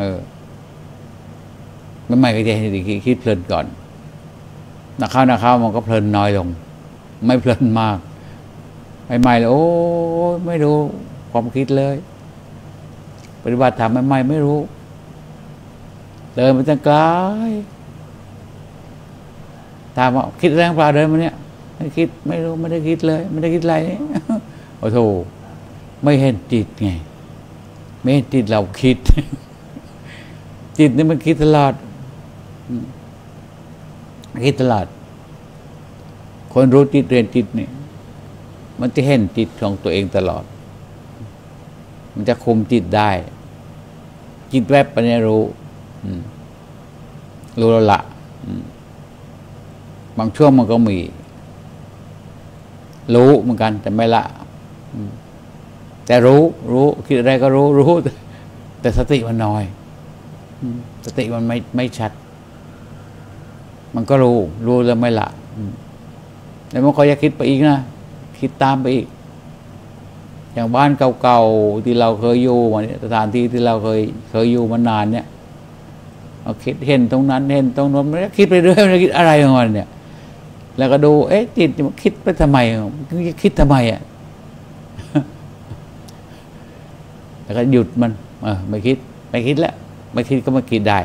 ไม่ก็จะเห็นจิตคิดเพลินก่อนนักเข้ามันก็เพลินน้อยลงไม่เพลินมากใหม่ๆเลยโอ้ไม่รู้ความคิดเลยปฏิบัติธรรมใหม่ๆไม่รู้เดินไปตั้งไกลถามว่าคิดแรงเปล่าเดินมาเนี่ยไม่คิดไม่รู้ไม่ได้คิดเลยไม่ได้คิดอะไรนี่โอ้โธ่ไม่เห็นจิตไงไม่เห็นจิตเราคิดจิตนี่มันคิดตลอดคนรู้จิตเรียนจิตนี่มันจะเห็นจิตของตัวเองตลอดมันจะคุมจิตได้จิตแวบไปเนี่ยรู้รู้แล้วละบางช่วงมันก็มีรู้เหมือนกันแต่ไม่ละแต่รู้คิดอะไรก็รู้แต่สติมันน้อยสติมันไม่ชัดมันก็รู้แล้วไม่ละแล้วมันก็จะคิดไปอีกนะคิดตามไปอีกอย่างบ้านเก่าๆที่เราเคยอยู่มาเนี่ยสถานที่ที่เราเคยอยู่มานานเนี่ยเราคิดเห็นตรงนั้นเห็นตรงนั้นมันคิดไปเรื่อยมันคิดอะไรของมันเนี่ยแล้วก็ดูจิตมันคิดไปทำไมคิดทำไมอ่ะแล้วก็หยุดมันไม่คิดแล้วไม่คิดก็ไม่คิดได้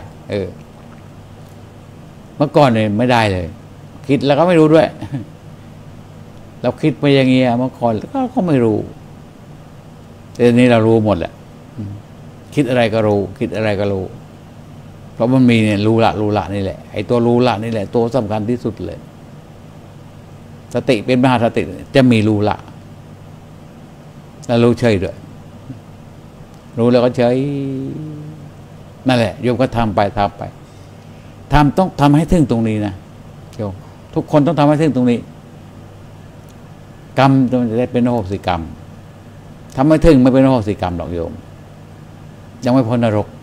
เมื่อก่อนเนี่ยไม่ได้เลยคิดแล้วก็ไม่รู้ด้วยเราคิดไปอย่างเงี้ยเมื่อก่อนก็ไม่รู้แต่นี้เรารู้หมดแหละคิดอะไรก็รู้คิดอะไรก็รู้เพราะมันมีเนี่ยรู้ละนี่แหละไอ้ตัวรู้ละนี่แหละตัวสำคัญที่สุดเลยสติเป็นมหาสติจะมีรู้ละแล้วรู้เฉยด้วยรู้แล้วก็เฉยนั่นแหละโยมก็ทำไปต้องทำให้ถึงตรงนี้นะโยมทุกคนต้องทำให้ถึงตรงนี้กรรมจะได้เป็นโหสิกรรมทำไม่ถึงไม่เป็นโหสิกรรมหรอกโยมยังไม่พ้นนรก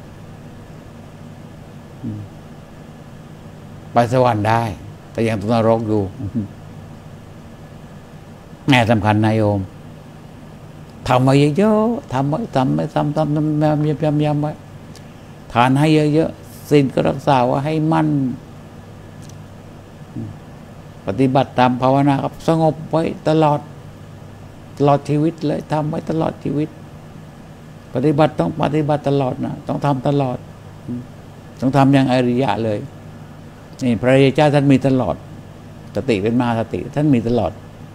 ไปสวรรค์ได้แต่ยังต้องนรกอยู่แง่สำคัญนะโยมทำไว้เยอะๆทำไว้ย้ำไว้ทานให้เยอะๆศีลก็รักษาไว้ให้มั่นปฏิบัติตามภาวนากับสงบไว้ตลอดชีวิตเลยทำไว้ตลอดชีวิตปฏิบัติต้องปฏิบัติตลอดนะต้องทำตลอดต้องทำอย่างอริยะเลยนี่พระเจ้าท่านมีตลอดสติเป็นมหาสติท่านมีตลอด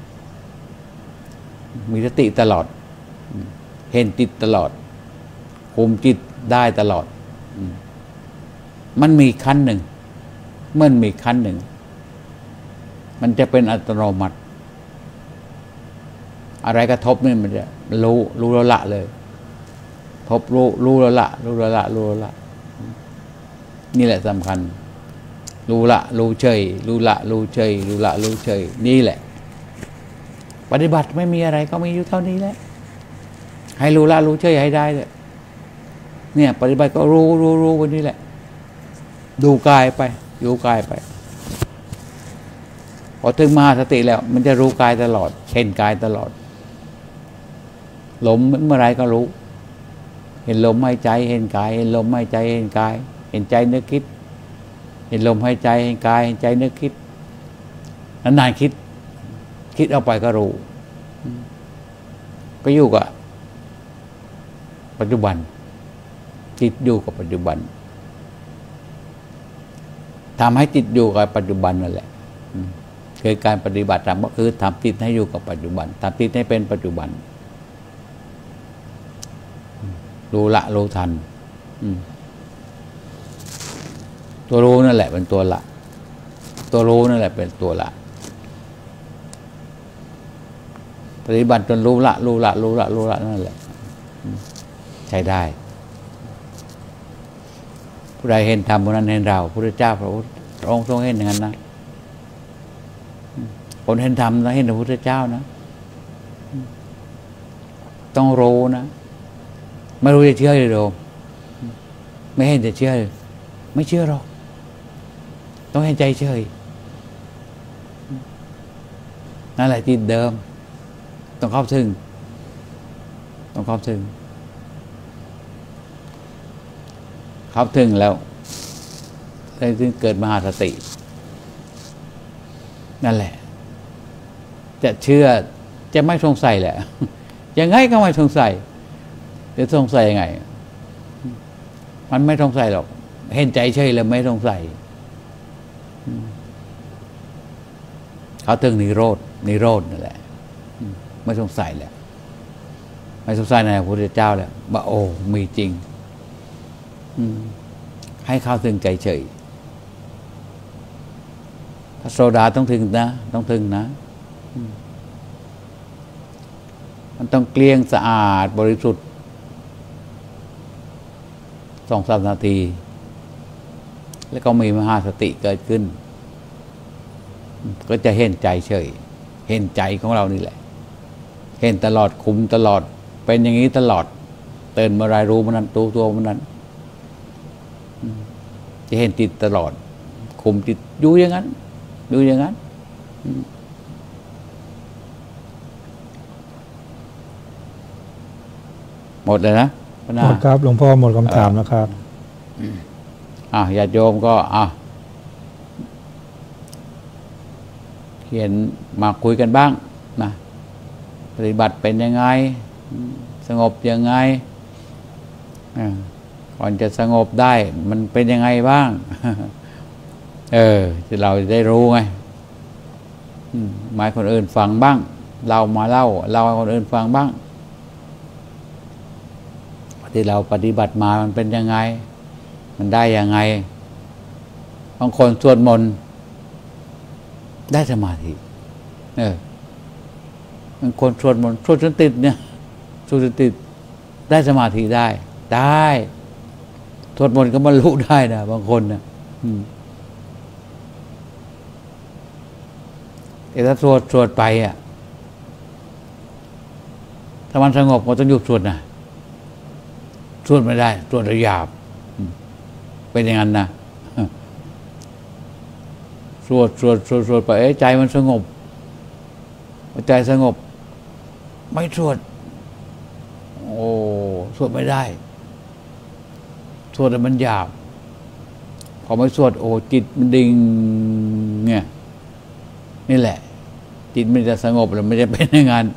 มีสติตลอดเห็นจิตตลอดคุมจิตได้ตลอดมันมีขั้นหนึ่งมันจะเป็นอัตโนมัติอะไรกระทบนี่มันจะรู้แล้วละเลยทบรู้แล้วละนี่แหละสำคัญรู้ละรู้เฉยนี่แหละปฏิบัติไม่มีอะไรก็มีอยู่เท่านี้แหละให้รู้ละรู้เฉยให้ได้เลยเนี่ยปฏิบัติก็รู้วันนี้แหละดูกายไปพอถึงมหาสติแล้วมันจะรู้กายตลอดเห็นกายตลอดลมเมื่อไรก็รู้เห็นลมหายใจเห็นกายเห็นลมหายใจเห็นกายเห็นใจนึกคิดเห็นลมหายใจเห็นกายเห็นใจนึกคิดนานๆคิดออกไปก็รู้ก็อยู่กับปัจจุบันจิตอยู่กับปัจจุบันทำให้จิตอยู่กับปัจจุบันนั่นแหละคือการปฏิบัติธรรมก็คือทำจิตให้อยู่กับปัจจุบันทำจิตให้เป็นปัจจุบันรู้ละรู้ทันตัวรู้นั่นแหละเป็นตัวละตัวรู้นั่นแหละเป็นตัวละปฏิบัติจนรู้ละนั่นแหละใช้ได้ผู้ใดเห็นธรรมผู้นั้นเห็นเราพระพุทธเจ้าพระองค์ทรงเห็นอย่างนั้นนะคนเห็นธรรมนะเห็นพระพุทธเจ้านะต้องรู้นะไม่รู้จะเชื่อเลยโดมไม่เห็นจะเชื่อไม่เชื่อหรอกต้องเห็นใจเฉยนั่นแหละจิตเดิมต้องเข้าถึงแล้วได้ถึงเกิดมหาสตินั่นแหละจะเชื่อจะไม่สงสัยแหละยังไงก็ไม่สงสัยจะสงสัยยังไงมันไม่สงสัยหรอกเห็นใจเฉยแล้วไม่สงสัยเขาถึงนิโรธนั่นแหละไม่สงสัยแหละไม่สงสัยในพระพุทธเจ้าแล้วว่าโอ้มีจริงให้เข้าถึงใจเฉยพระโสดาต้องถึงนะมันต้องเกลี้ยงสะอาดบริสุทธิ์ 2-3 นาทีแล้วก็มีมหาสติเกิดขึ้น ก็จะเห็นใจเฉยเห็นใจของเรานี่แหละเห็นตลอดคุมตลอดเป็นอย่างนี้ตลอดเตือนเมื่อไรรู้มันนั้นตัวมันนั้นจะเห็นจิตตลอดคุมจิตอยู่อย่างนั้นอยู่อย่างนั้นหมดเลยนะ
หมดครับหลวงพ่อหมดคำถามแล้วครับ
ญาติโยมก็เขียนมาคุยกันบ้างนะปฏิบัติเป็นยังไงสงบยังไงก่อนจะสงบได้มันเป็นยังไงบ้างที่เราได้รู้ไงหมายคนอื่นฟังบ้างเรามาเล่าให้คนอื่นฟังบ้างที่เราปฏิบัติมามันเป็นยังไงมันได้ยังไงบางคนสวดมนต์ได้สมาธิบางคนสวดมนต์สวดจนติดเนี่ยสวดจนติดได้สมาธิได้สวดมนต์ก็บรรลุได้นะบางคนนะแต่ถ้าสวดไปถ้ามันสงบก็ต้องหยุดสวดนะสวดไม่ได้สวดหยาบเป็นอย่างนั้นนะสวดไปใจมันสงบใจสงบไม่สวดสวดไม่ได้สวดแต่มันหยาบพอไม่สวดจิตมันดิ่งเนี่ยนี่แหละจิตมันจะสงบแล้วไม่จะเป็นอย่างนั้น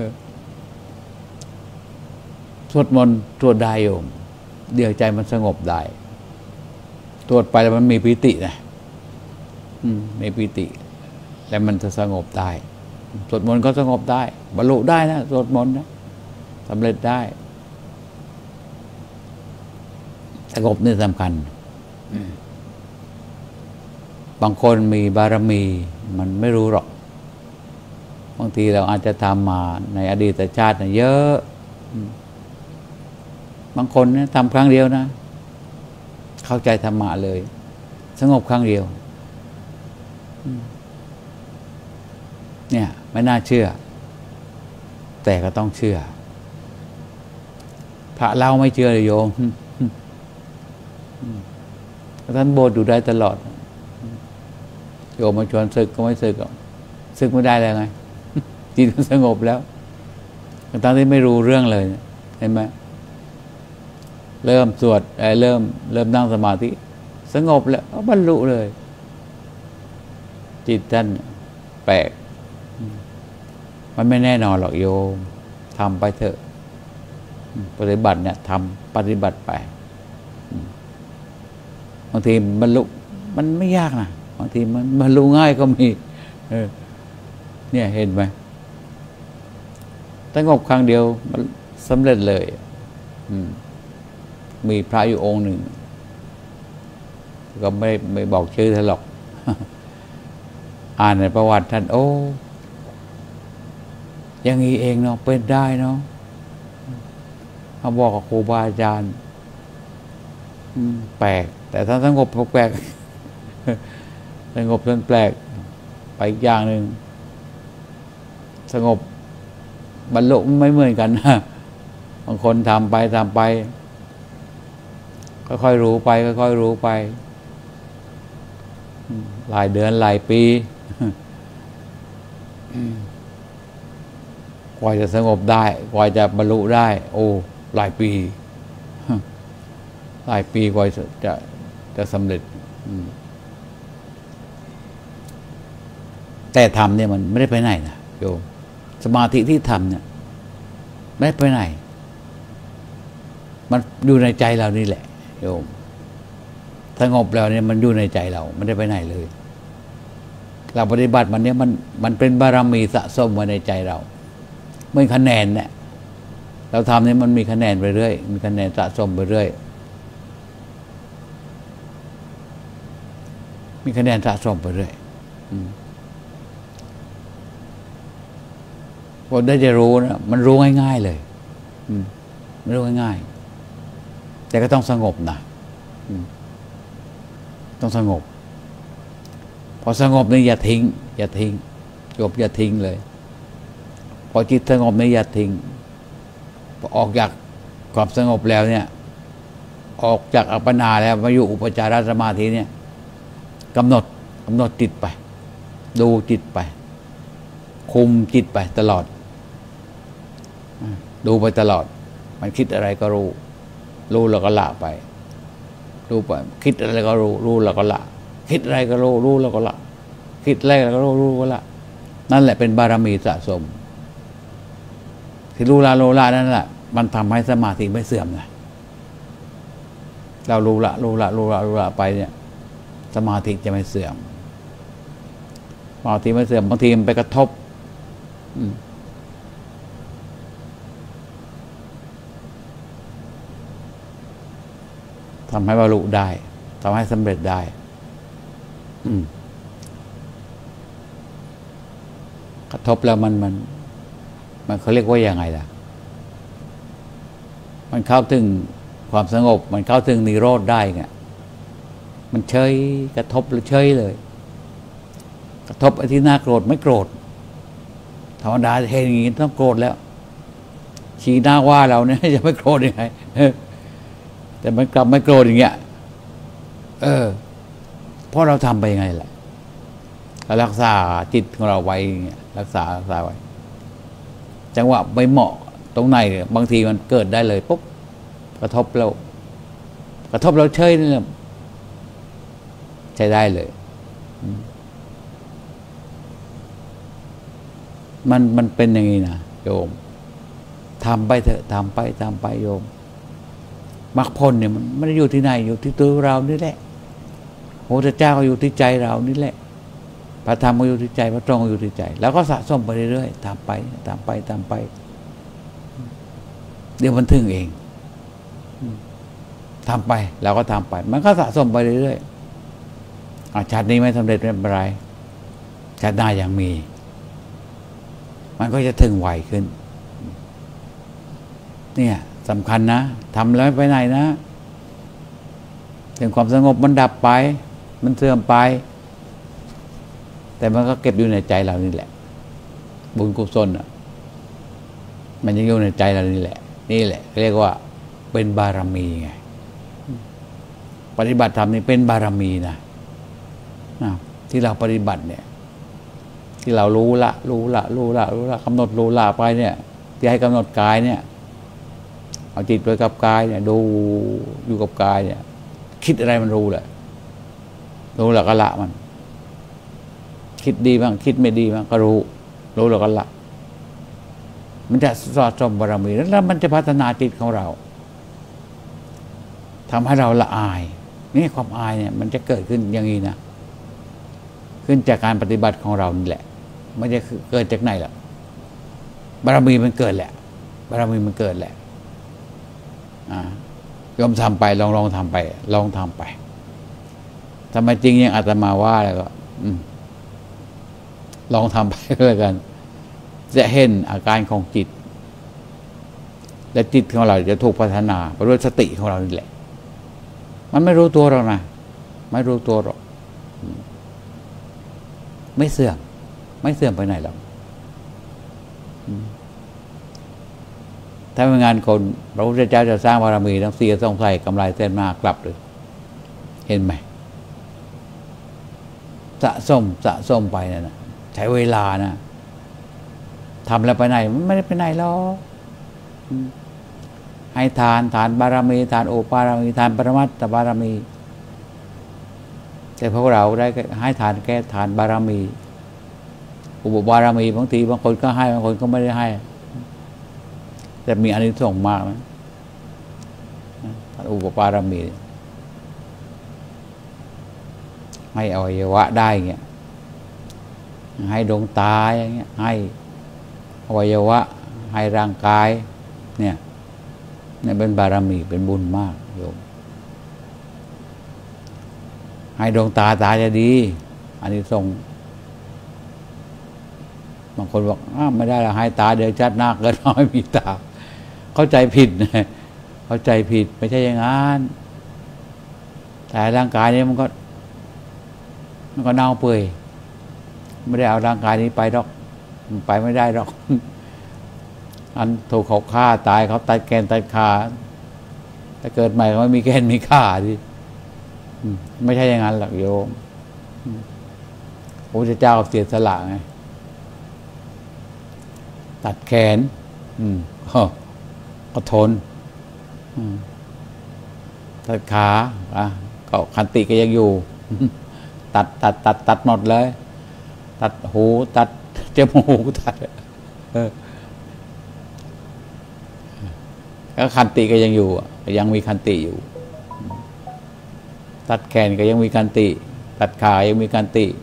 สวดมนต์สวดได้โยมเดี๋ยวใจมันสงบได้สวดไปแล้วมันมีปิตินะมีปิติแล้วมันจะสงบได้สวดมนต์ก็สงบได้บรรลุได้นะสวดมนต์นะสำเร็จได้สงบนี่สำคัญบางคนมีบารมีมันไม่รู้หรอกบางทีเราอาจจะทำมาในอดีตชาติเยอะบางคนเนี่ยทำครั้งเดียวนะเข้าใจธรรมะเลยสงบครั้งเดียวเนี่ยไม่น่าเชื่อแต่ก็ต้องเชื่อพระเล่าไม่เชื่อเลยโยมท่านโบสถ์อยู่ได้ตลอดโยมมาชวนศึกก็ไม่ศึกหรอกศึกไม่ได้เลยไงจิตสงบแล้วทั้งที่ไม่รู้เรื่องเลยเห็นไหมเริ่มสวดเริ่มนั่งสมาธิสงบแล้วบรรลุเลยจิตท่านแปลกมันไม่แน่นอนหรอกโยมทำไปเถอะปฏิบัติเนี่ยทำปฏิบัติไปบางทีบรรลุมันไม่ยากนะบางทีมันบรรลุง่ายก็มีเนี่ยเห็นไหมสงบครั้งเดียวมันสำเร็จเลยมีพระอยู่องค์หนึ่งก็ไม่บอกชื่อท่านหรอกอ่านในประวัติท่านอย่างนี้เองเนาะเป็นได้เนาะเขาบอกกับครูบาอาจารย์แปลกแต่ท่านสงบแปลกสงบจนแปลกไปอีกอย่างหนึ่งสงบบรรลุไม่เหมือนกันนะบางคนทำไปค่อยๆรู้ไปค่อยๆรู้ไปหลายเดือนหลายปีกว่าจะสงบได้กว่าจะบรรลุได้หลายปีกว่าจะสำเร็จแต่ทำเนี่ยมันไม่ได้ไปไหนนะโยมสมาธิที่ทำเนี่ยไม่ได้ไปไหนมันอยู่ในใจเรานี่แหละโยมสงบแล้วเนี่ยมันอยู่ในใจเราไม่ได้ไปไหนเลยเราปฏิบัติมันเนี่ยมันเป็นบารมีสะสมไว้ในใจเราเหมือนคะแนนเนี่ยเราทำเนี่ยมันมีคะแนนไปเรื่อยมีคะแนนสะสมไปเรื่อยมีคะแนนสะสมไปเรื่อยพอได้จะรู้นะมันรู้ง่ายๆเลยมันรู้ง่ายๆแต่ก็ต้องสงบนะต้องสงบพอสงบนี่อย่าทิ้งอย่าทิ้งโยมอย่าทิ้งเลยพอจิตสงบนี่อย่าทิ้งพอออกจากความสงบแล้วเนี่ยออกจากอัปปนาแล้วมาอยู่อุปจารสมาธิเนี่ยกำหนดจิตไปดูจิตไปคุมจิตไปตลอดดูไปตลอดมันคิดอะไรก็รู้แล้วก็ละไปรู้ไปคิดอะไรก็รู้แล้วก็ละคิดอะไรก็รู้แล้วก็ละคิดอะไรก็รู้ก็ละนั่นแหละเป็นบารมีสะสมที่รู้ละนั่นแหละมันทำให้สมาธิไม่เสื่อมนะเรารู้ละไปเนี่ยสมาธิจะไม่เสื่อมสมาธิไม่เสื่อมบางทีมันไปกระทบทำให้บรรลุได้ทำให้สำเร็จได้กระทบแล้วมันเขาเรียกว่ายังไงล่ะมันเข้าถึงความสงบมันเข้าถึงนิโรธได้ไงมันเฉยกระทบหรือเฉยเลยกระทบไอ้ที่น่าโกรธไม่โกรธธรรมดาเห็นอย่างนี้ต้องโกรธแล้วชี้หน้าว่าเราเนี่ยจะไม่โกรธยังไงแต่มันกลับไม่โกรธอย่างเงี้ยเพราะเราทำไปยังไงแหละรักษาจิตของเราไว้รักษาไว้จังหวะไม่เหมาะตรงไหนบางทีมันเกิดได้เลยปุ๊บกระทบเราเฉยนี่ใช้ได้เลยมันเป็นอย่างนี้นะโยมทำไปเถอะทำไปโยมมรรคผลเนี่ยมันไม่ได้อยู่ที่ไหนอยู่ที่ตัวเรานี่แหละพระพุทธเจ้าก็อยู่ที่ใจเรานี่แหละพระธรรมก็อยู่ที่ใจพระตรงก็อยู่ที่ใจแล้วก็สะสมไปเรื่อยๆทำไปเดี๋ยวมันถึงเองทำไปเราก็ทำไปมันก็สะสมไปเรื่อยๆชาตินี้ไม่สำเร็จไม่เป็นไรชาติหน้ายังมีมันก็จะถึงไวขึ้นเนี่ยสำคัญนะทำแล้วไม่ไปไหนนะถึงความสงบมันดับไปมันเสื่อมไปแต่มันก็เก็บอยู่ในใจเรานี่แหละบุญกุศลมันยังอยู่ในใจเรานี่แหละเรียกว่าเป็นบารมีไงปฏิบัติธรรมนี่เป็นบารมีนะที่เราปฏิบัติเนี่ยที่เรารู้ละกำหนดรู้ละไปเนี่ยที่ให้กำหนดกายเนี่ยเอาจิตไว้กับกายเนี่ยดูอยู่กับกายเนี่ยคิดอะไรมันรู้แหละรู้แล้วก็ละมันคิดดีบ้างคิดไม่ดีบ้างก็รู้แล้วก็ละมันจะสะสมบารมีแล้วมันจะพัฒนาจิตของเราทำให้เราละอายนี่ความอายเนี่ยมันจะเกิดขึ้นอย่างนี้นะขึ้นจากการปฏิบัติของเรานี่แหละไม่ได้เกิดจากไหนหรอกบารมีมันเกิดแหละยอมทำไปลองทำไปทำไมจริงยังอาตมาว่าแล้วก็ลองทำไปเลยกันจะเห็นอาการของจิตและจิตของเราจะถูกพัฒนาไปด้วยสติของเรานี่แหละมันไม่รู้ตัวหรอกนะไม่รู้ตัวหรอกไม่เสื่อมไปไหนหรอกถ้าเป็นงานคนพระพุทธเจ้าจะสร้างบารมีต้องเสียต้องใส่กำไรเส้นมากกลับเลยเห็นไหมสะสมไปนะใช้เวลานะทำแล้วไปไหนมันไม่ได้ไปไหนหรอกให้ทานบารมีทานโอปารมีทานปรมัตถบารมีแต่พวกเราได้ให้ทานแค่ทานบารมีอุปบารมีบางทีบางคนก็ให้บางคนก็ไม่ได้ให้แต่มีอานิสงส์มากนะอุปบารมีให้อวัยวะได้เงี้ยให้ดวงตาอย่างเงี้ยให้อวัยวะให้ร่างกายเนี่ยเป็นบารมีเป็นบุญมากโยมให้ดวงตาจะดีอานิสงส์บางคนบอกไม่ได้ละให้ตาเดี๋ยวจัดหน้าเกิดน้อยมีตาเข้าใจผิดไม่ใช่อย่างนั้นแต่ร่างกายนี้มันก็มันก็เน่าเปื่อยไม่ได้เอาร่างกายนี้ไปหรอกไปไม่ได้หรอกอันถูกเขาฆ่าตายเขาตัดแขนตัดขาถ้าเกิดใหม่เขาไม่มีแขนมีขาดิไม่ใช่อย่างนั้นหรอกโยมพระพุทธเจ้าเสียสละไงตัดแขนก็ทนตัดขาก็ขันติก็ยังอยู่ตัดหมดเลยตัดหูตัดจมูกตัดแล้วขันติก็ยังอยู่ยังมีขันติอยู่ตัดแขนก็ยังมีขันติตัดขายังมีขันติ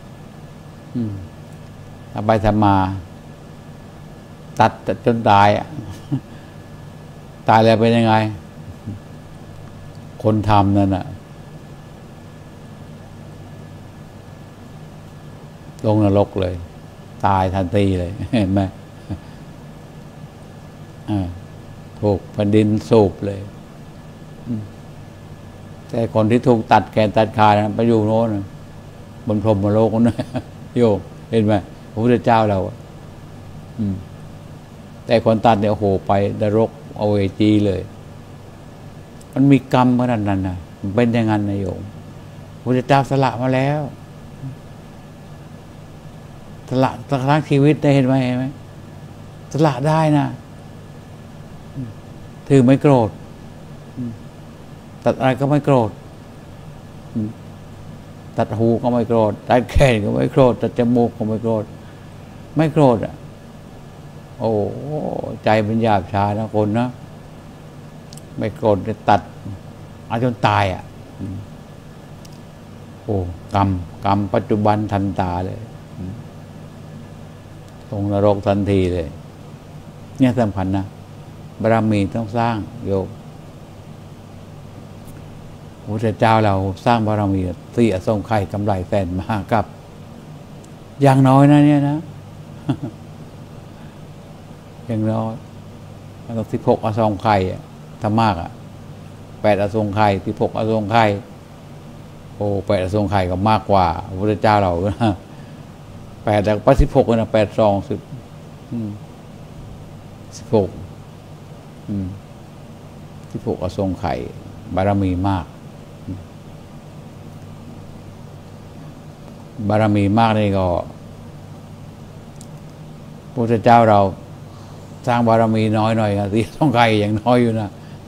ทำไปทำมาตัดจนตายตายแล้วเป็นยังไงคนทำนั่นน่ะลงนรกเลยตายทันทีเลยเห็นไหมถูกแผ่นดินสูบเลยแต่คนที่ถูกตัดแขนตัดขานะไปอยู่โน้นบนพรหมโลกนั่นโยมเห็นไหมพระพุทธเจ้าเราแต่คนตัดเนี่ยโอ้โหไปนรกเอาเวจีเลยมันมีกรรมขนาดนั้นนะมันเป็นอย่างนั้นนะโยมพระพุทธเจ้าสละมาแล้วสละทั้งชีวิตได้เห็นไหมสละได้นะถือไม่โกรธตัดอะไรก็ไม่โกรธตัดหูก็ไม่โกรธตัดแขนก็ไม่โกรธตัดจมูกก็ไม่โกรธไม่โกรธโอ้ใจเป็นหยาบช้านะคนนะไม่โกรธจะตัดเอาจนตายโอ้กรรมปัจจุบันทันตาเลยลงนรกทันทีเลยเนี่ยสำคัญนะบารมีต้องสร้างโยมพระพุทธเจ้าเราสร้างบารมีที่อสงไขยกำไรแสนมากกับอย่างน้อยนะเนี่ยนะอย่างน้อยแล้วก็16อสงไขยถ้ามาก8อสงไขย16อสงไขยโอ้8อสงไขยก็มากกว่าพระพุทธเจ้าเรา8แล้วก็16นะ8 2 10 16 16อสงไขยบารมีมากบารมีมากนี่ก็พระพุทธเจ้าเราสร้างบารมีน้อยหน่อยที่ต้องไกลอย่างน้อยอยู่นะ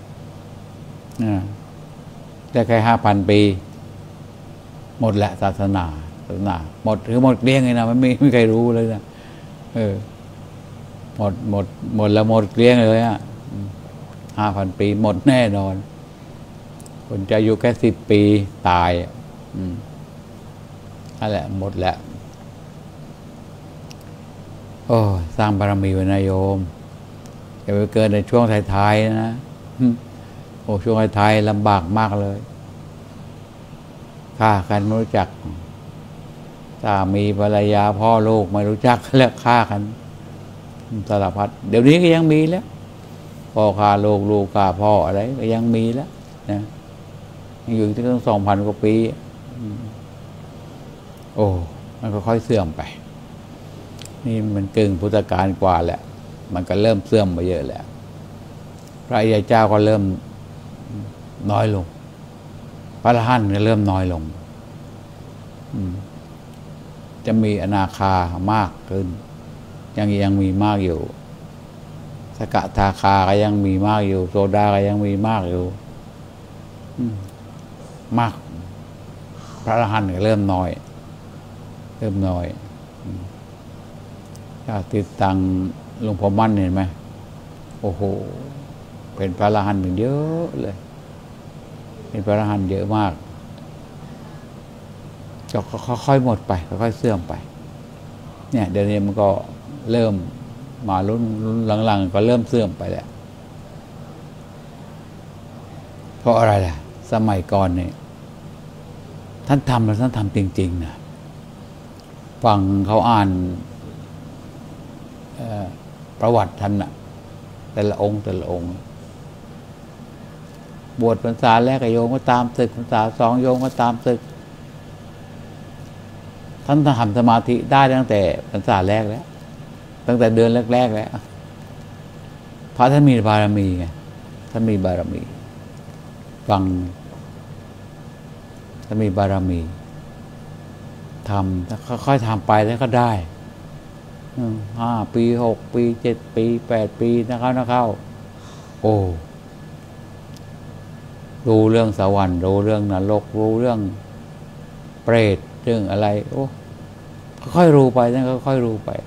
ได้แค่5,000 ปีหมดแหละศาสนาหมดคือหมดเกลี้ยงเลยนะไม่มีใครรู้เลยนะหมดแล้วหมดเกลี้ยงเลย5,000 ปีหมดแน่นอนคนจะอยู่แค่10 ปีตายนั่นแหละหมดแหละโอ้สร้างบารมีไว้นะโยมอย่าไปเกินในช่วงท้ายๆนะโอ้ช่วงท้ายๆลำบากมากเลยฆ่ากันไม่รู้จักสามีภรรยาพ่อลูกไม่รู้จักแล้วฆ่ากันสารพัดเดี๋ยวนี้ก็ยังมีแล้วพ่อฆ่าลูกลูกฆ่าพ่ออะไรก็ยังมีแล้วนะอยู่ที่ตั้ง 2,000 กว่าปีโอ้มันก็ค่อยเสื่อมไปนี่มันกึ่งพุทธกาลกว่าแหละมันก็เริ่มเสื่อมไปเยอะแล้วพระอริยเจ้าก็เริ่มน้อยลงพระอรหันต์ก็เริ่มน้อยลงจะมีอนาคามากขึ้นยังมีมากอยู่สกทาคาก็ยังมีมากอยู่โสดาก็ยังมีมากอยู่มากพระอรหันต์ก็เริ่มน้อยติดตังหลวงพ่อมั่นเห็นไหมโอ้โหเป็นพระอรหันต์เยอะเลยเป็นพระอรหันต์เยอะมากก็ค่อยๆหมดไปค่อยๆเสื่อมไปเนี่ยเดี๋ยวนี้มันก็เริ่มมารุ่นหลังๆก็เริ่มเสื่อมไปแล้วเพราะอะไรล่ะสมัยก่อนเนี่ยท่านทำแล้วท่านทำจริงๆนะฟังเขาอ่านประวัติท่านน่ะแต่ละองค์บวชพรรษาแรกก็โยมก็ตามศึกพรรษา2โยมก็ตามศึกท่านทำสมาธิได้ตั้งแต่พรรษาแรกแล้ว ตั้งแต่เดือนแรกๆแล้วพระท่านมีบารมีไงท่านมีบารมีฟังท่านมีบารมีทำค่อยๆทำไปแล้วก็ได้5 ปี 6 ปี 7 ปี 8 ปีนะครับโอ้รู้เรื่องสวรรค์รู้เรื่องนรกรู้เรื่องเปรตเรื่องอะไรโอ้ค่อยๆรู้ไปนั่นก็ค่อยๆรู้ไป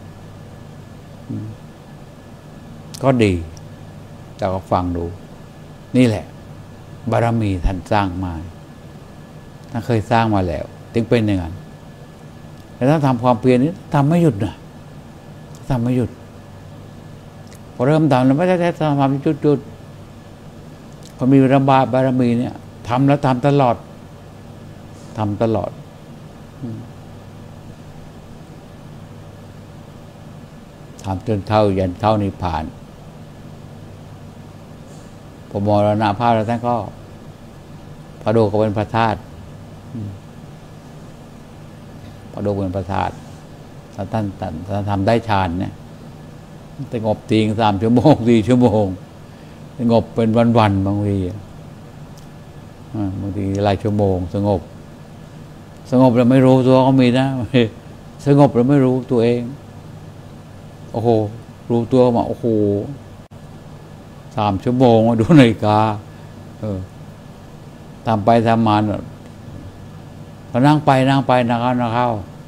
ก็ดีแต่ก็ฟังดูนี่แหละบารมีท่านสร้างมาท่านเคยสร้างมาแล้วจึงเป็นอย่างนั้นแต่ถ้าทำความเพียรนี้ทำไม่หยุดนะทำไม่หยุดพอเริ่มทำแล้วไม่ได้ทำจุดพอมีบารมีเนี่ยทำแล้วทำตลอดทำตลอดทำจนยันเข้านิพพานพอมรณภาพแล้วท่านก็พระโดก็เป็นพระธาตุพระโดเป็นพระธาตุท่านทำได้ฌานเนี่ยสงบทิ้ง3 ชั่วโมง 4 ชั่วโมงสงบเป็นวันๆบางทีหลายชั่วโมงสงบแล้วไม่รู้ตัวก็มีนะสงบแล้วไม่รู้ตัวเองโอ้โหรู้ตัวมาโอ้โห3 ชั่วโมงดูนาฬิกาทำไปทำมาพอนั่งไปนะครับ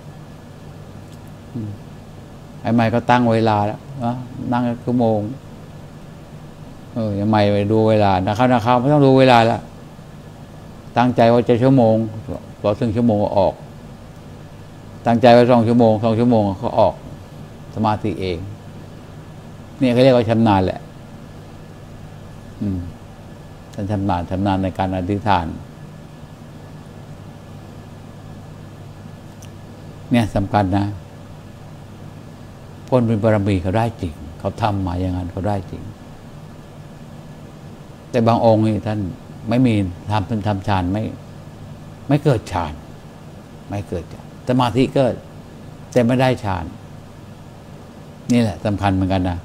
ไอ้ใหม่ก็ตั้งเวลาแล้วนั่งชั่วโมงยังไม่ไปดูเวลานะครับไม่ต้องดูเวลาแล้วตั้งใจว่าจะชั่วโมงพอถึงชั่วโมงก็ออกตั้งใจไว้2 ชั่วโมงก็ออกสมาธิเองเนี่ยเขาเรียกว่าชำนาญแหละท่านชำนาญในการอธิษฐานเนี่ยสำคัญนะคนเป็นบารมีเขาได้จริงเขาทำมาอย่างนั้นเขาได้จริงแต่บางองค์นี่ท่านไม่มีทำฌานไม่เกิดฌานไม่เกิดฌานสมาธิเกิดแต่ไม่ได้ฌานนี่แหละสำคัญเหมือนกันนะ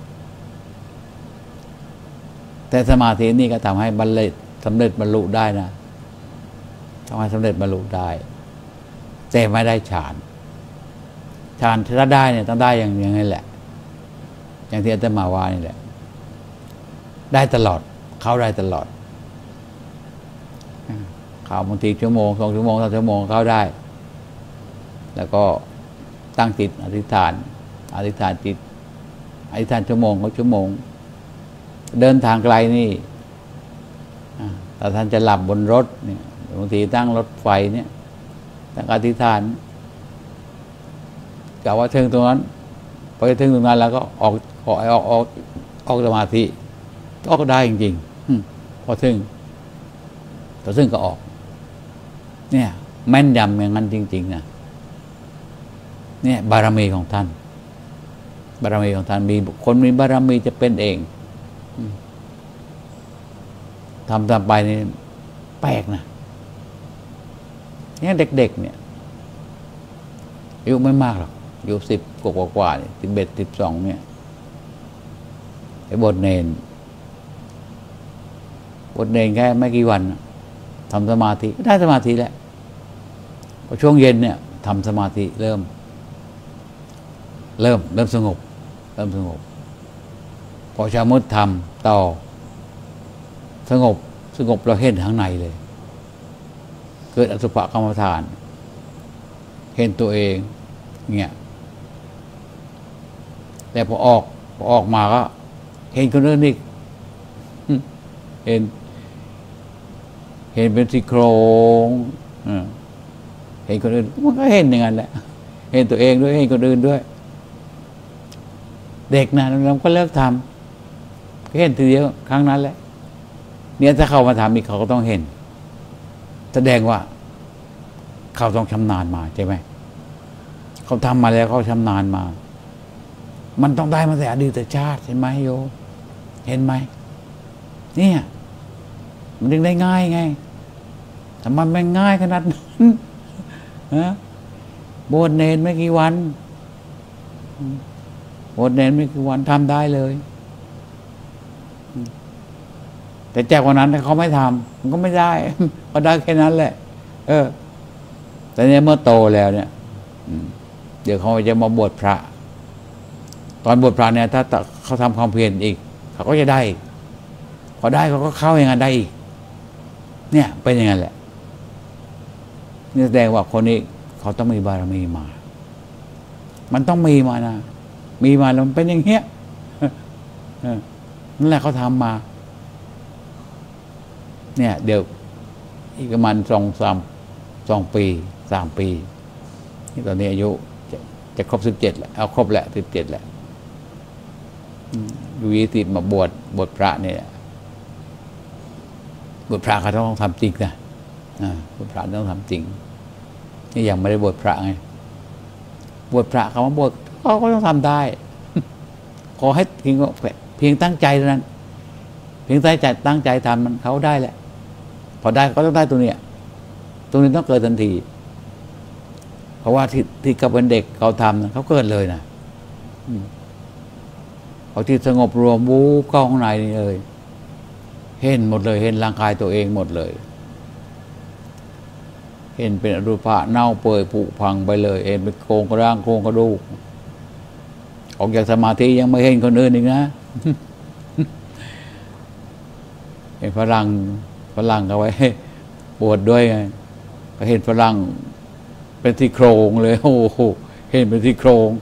แต่สมาธินี่ก็ทำให้สำเร็จบรรลุได้นะทำให้สำเร็จบรรลุได้แต่ไม่ได้ฌานถ้าได้เนี่ยต้องได้อย่างนี้แหละอย่างที่อาตมาว่านี่แหละได้ตลอดเข้าได้ตลอดเข้าบางที1 ชั่วโมง 2 ชั่วโมง 3 ชั่วโมงเข้าได้แล้วก็ตั้งจิตอธิษฐานจิตอธิษฐานชั่วโมงก็ชั่วโมงเดินทางไกลนี่ถ้าท่านจะหลับบนรถเนี่ยบางทีตั้งรถไฟเนี่ยตั้งอธิษฐานกล่าวว่าถึงตรงนั้นพอถึงตรงนั้นแล้วก็ออกสมาธิก็ได้จริงๆพอถึงก็ออกเนี่ยแม่นยำอย่างนั้นจริงๆนะเนี่ยบารมีของท่านมีคนมีบารมีจะเป็นเองทำไปนี่แปลกนะเนี่ยเด็กๆเนี่ยอายุไม่มากหรอกอายุ10 กว่าเนี่ย11 12เนี่ยไอ้บทเนนแค่ไม่กี่วันทำสมาธิได้สมาธิแล้วพอช่วงเย็นเนี่ยทำสมาธิเริ่มสงบพอเช้ามืดทำต่อสงบเราเห็นข้างในเลยเกิดอสุภกรรมฐานเห็นตัวเองเนี่ยแต่พอออกมาก็เห็นคนอื่นอีกเห็นเป็นซี่โครงเห็นคนอื่นมันก็เห็นอย่างนั้นแหละเห็นตัวเองด้วยเห็นคนอื่นด้วยเด็กนะเราก็เลิกทำเห็นทีเดียวครั้งนั้นแหละเนี่ยถ้าเขามาทำอีกเขาก็ต้องเห็นแสดงว่าเขาต้องชำนาญมาใช่ไหมเขาทำมาแล้วเขาชำนาญมามันต้องได้มาแต่อดีตชาติเห็นไหมโยเห็นไหมเนี่ยมันถึงได้ง่ายไงทำไมมันง่ายขนาดนั้นบวชเนรไม่กี่วันบวชเนรไม่กี่วันทำได้เลยแต่จากวันนั้นเขาไม่ทำมันก็ไม่ได้ก็ได้แค่นั้นแหละแต่เนี่ยเมื่อโตแล้วเนี่ยเดี๋ยวเขาจะมาบวชพระตอนบวชพระเนี่ยถ้าเขาทำความเพียรอีกเขาก็จะได้พอได้เขาก็เข้าอย่างนั้นได้อีกเนี่ยเป็นอย่างนั้นแหละนี่แสดงว่าคนนี้เขาต้องมีบารมีมามันต้องมีมานะมีมาแล้วมันเป็นอย่างเงี้ยนั่นแหละเขาทำมาเนี่ยเดี๋ยวอีกประมาณ2 ปี3 ปีนี่ตอนนี้อายุจะครบ17แล้วเอาครบแล้ว17แล้วอยู่20มาบวชพระเนี่ยบวชพระเขาต้องทำจริงนะบวชพระต้องทำจริงนี่ยังไม่ได้บวชพระไงบวชพระเขามาบวชเขาก็ต้องทำได้ ขอให้เพียงตั้งใจเท่านั้นเพียงตั้งใจทำมันเขาได้แหละพอได้ก็ต้องได้ตรงนี้ต้องเกิดทันทีเพราะว่าที่กับเป็นเด็กเขาทำเขาเกิดเลยนะเขาที่สงบรวมวูบเข้าข้างในนี่เลยเห็นหมดเลยเห็นร่างกายตัวเองหมดเลยเห็นเป็นอรูปะเน่าเปื่อยผุพังไปเลยเห็นเป็นโครงกระด้างโครงกระดูกออกจากสมาธิยังไม่เห็นคนอื่นอีกนะ เห็นฝรั่งเอาไว้ปวดด้วยไงก็เห็นฝรั่งเป็นที่โครงเลยโอ้โหเห็นเป็นที่โครง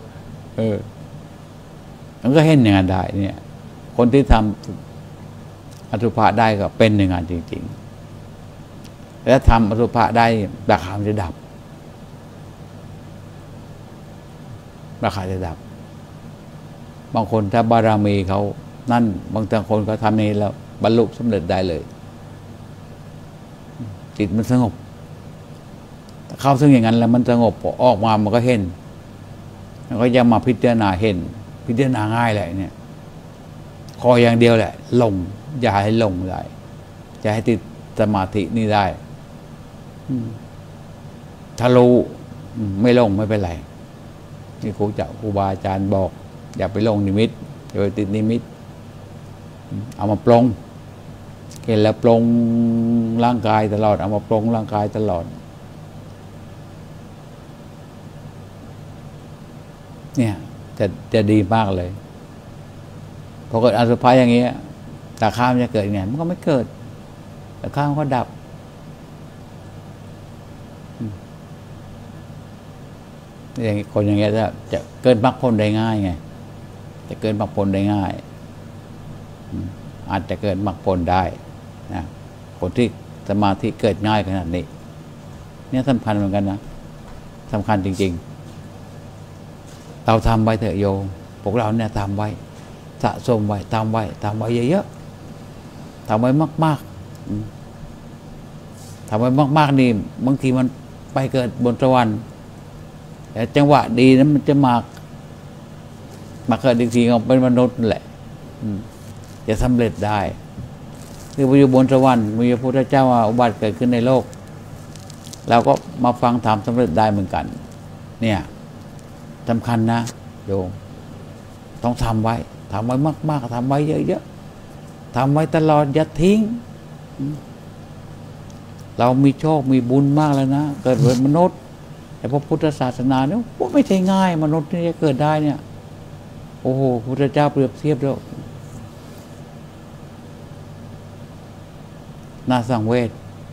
มันก็เห็นอย่างนั้นได้เนี่ยคนที่ทำอสุภะได้ก็เป็นอย่างนั้นจริงๆแล้วทำอสุภะได้ราคาจะดับบางคนถ้าบารมีเขานั่นบางคนก็ทำนี้แล้วบรรลุสำเร็จได้เลยจิตมันสงบเข้าซึ่งอย่างนั้นแล้วมันสงบออกมามันก็เห็นแล้วก็ยังมาพิจารณาเห็นพิจารณาง่ายแหละเนี่ยขออย่างเดียวแหละลงอย่าให้ลงได้อย่าให้ติดสมาธินี่ได้ถ้ารู้ไม่ลงไม่เป็นไรนี่ครูบาอาจารย์บอกอย่าไปลงนิมิตอย่าไปติดนิมิตเอามาปลงเห็นแล้วปลงร่างกายตลอดเอามาปลงร่างกายตลอดเนี่ยจะดีมากเลยพอเกิดอสุภะอย่างนี้ราคามันจะเกิดไงมันก็ไม่เกิดราคามันก็ดับอย่างคนอย่างเงี้ยจะเกิดมรรคผลได้ง่ายไงจะเกิดมรรคผลได้ง่ายอาจจะเกิดมรรคผลได้นะคนที่สมาธิเกิดง่ายขนาดนี้เนี่ยสำคัญเหมือนกันนะสำคัญจริงๆเราทำไว้เถอะโยมพวกเราเนี่ยทำไว้สะสมไว้ทำไว้เยอะๆทำไว้มากๆทำไว้มากๆนี่บางทีมันไปเกิดบนสวรรค์แต่จังหวะดีนั้นมันจะมาเกิดอีกทีก็เป็นมนุษย์แหละจะสำเร็จได้คือไปอยู่บนสวรรค์มีพระพุทธเจ้าอุบัติเกิดขึ้นในโลกเราก็มาฟังธรรมสำเร็จได้เหมือนกันเนี่ยสำคัญนะโยมต้องทำไว้มากๆทำไว้เยอะๆทำไว้ตลอดอย่าทิ้งเรามีโชคมีบุญมากแล้วนะเกิดเป็นมนุษย์แต่พระพุทธศาสนาเนี่ยไม่ใช่ง่ายมนุษย์ที่จะเกิดได้เนี่ยโอ้โหพระพุทธเจ้าเปรียบเทียบแล้วน่าสังเวช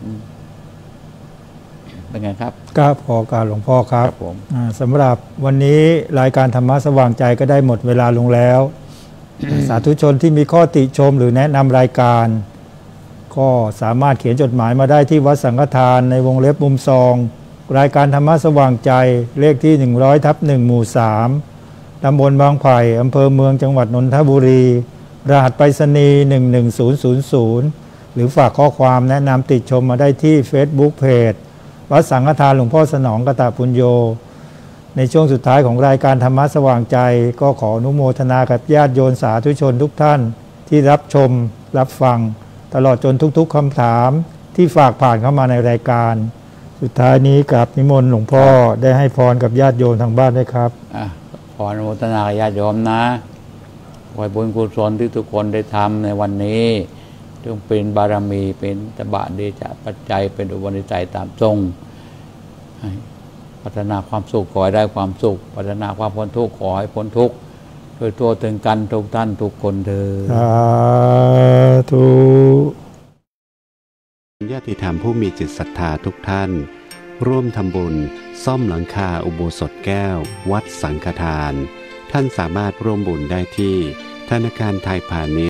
เป็นไงครับ
ก็พอการหลวงพ่อครับสำหรับวันนี้รายการธรรมะสว่างใจก็ได้หมดเวลาลงแล้ว สาธุชนที่มีข้อติชมหรือแนะนำรายการก็สามารถเขียนจดหมายมาได้ที่วัดสังฆทานในวงเล็บมุมซองรายการธรรมะสว่างใจเลขที่100/1หมู่3ตำบลบางไผ่อำเภอเมืองจังหวัดนนทบุรีรหัสไปรษณีย์11000หรือฝากข้อความแนะนำติชมมาได้ที่ Facebook Page วัดสังฆทานหลวงพ่อสนองกตปุญโญในช่วงสุดท้ายของรายการธรรมะสว่างใจก็ขออนุโมทนากับญาติโยมสาธุชนทุกท่านที่รับชมรับฟังตลอดจนทุกๆคำถามที่ฝากผ่านเข้ามาในรายการสุดท้ายนี้กับนิมนต์หลวงพ่อได้ให้พรกับญาติโยมทางบ้านด้วยครับ
พรอนุโมทนาญาติโยมนะขอให้บุญกุศลที่ทุกคนได้ทำในวันนี้จงเป็นบารมีเป็นตบะเดชะปัจจัยเป็นอุปนิสัยตามทรงพัฒนาความสุขขอให้ได้ความสุขพัฒนาความพ้นทุกข์ขอให้พ้นทุกข์โดยทั่วถึงกันทุกท่านทุกคนเถิด
สาธุ
ญาติธรรมผู้มีจิตศรัทธาทุกท่านร่วมทำบุญซ่อมหลังคาอุโบสถแก้ววัดสังฆทานท่านสามารถร่วมบุญได้ที่ธนาคารไทยพาณิชย์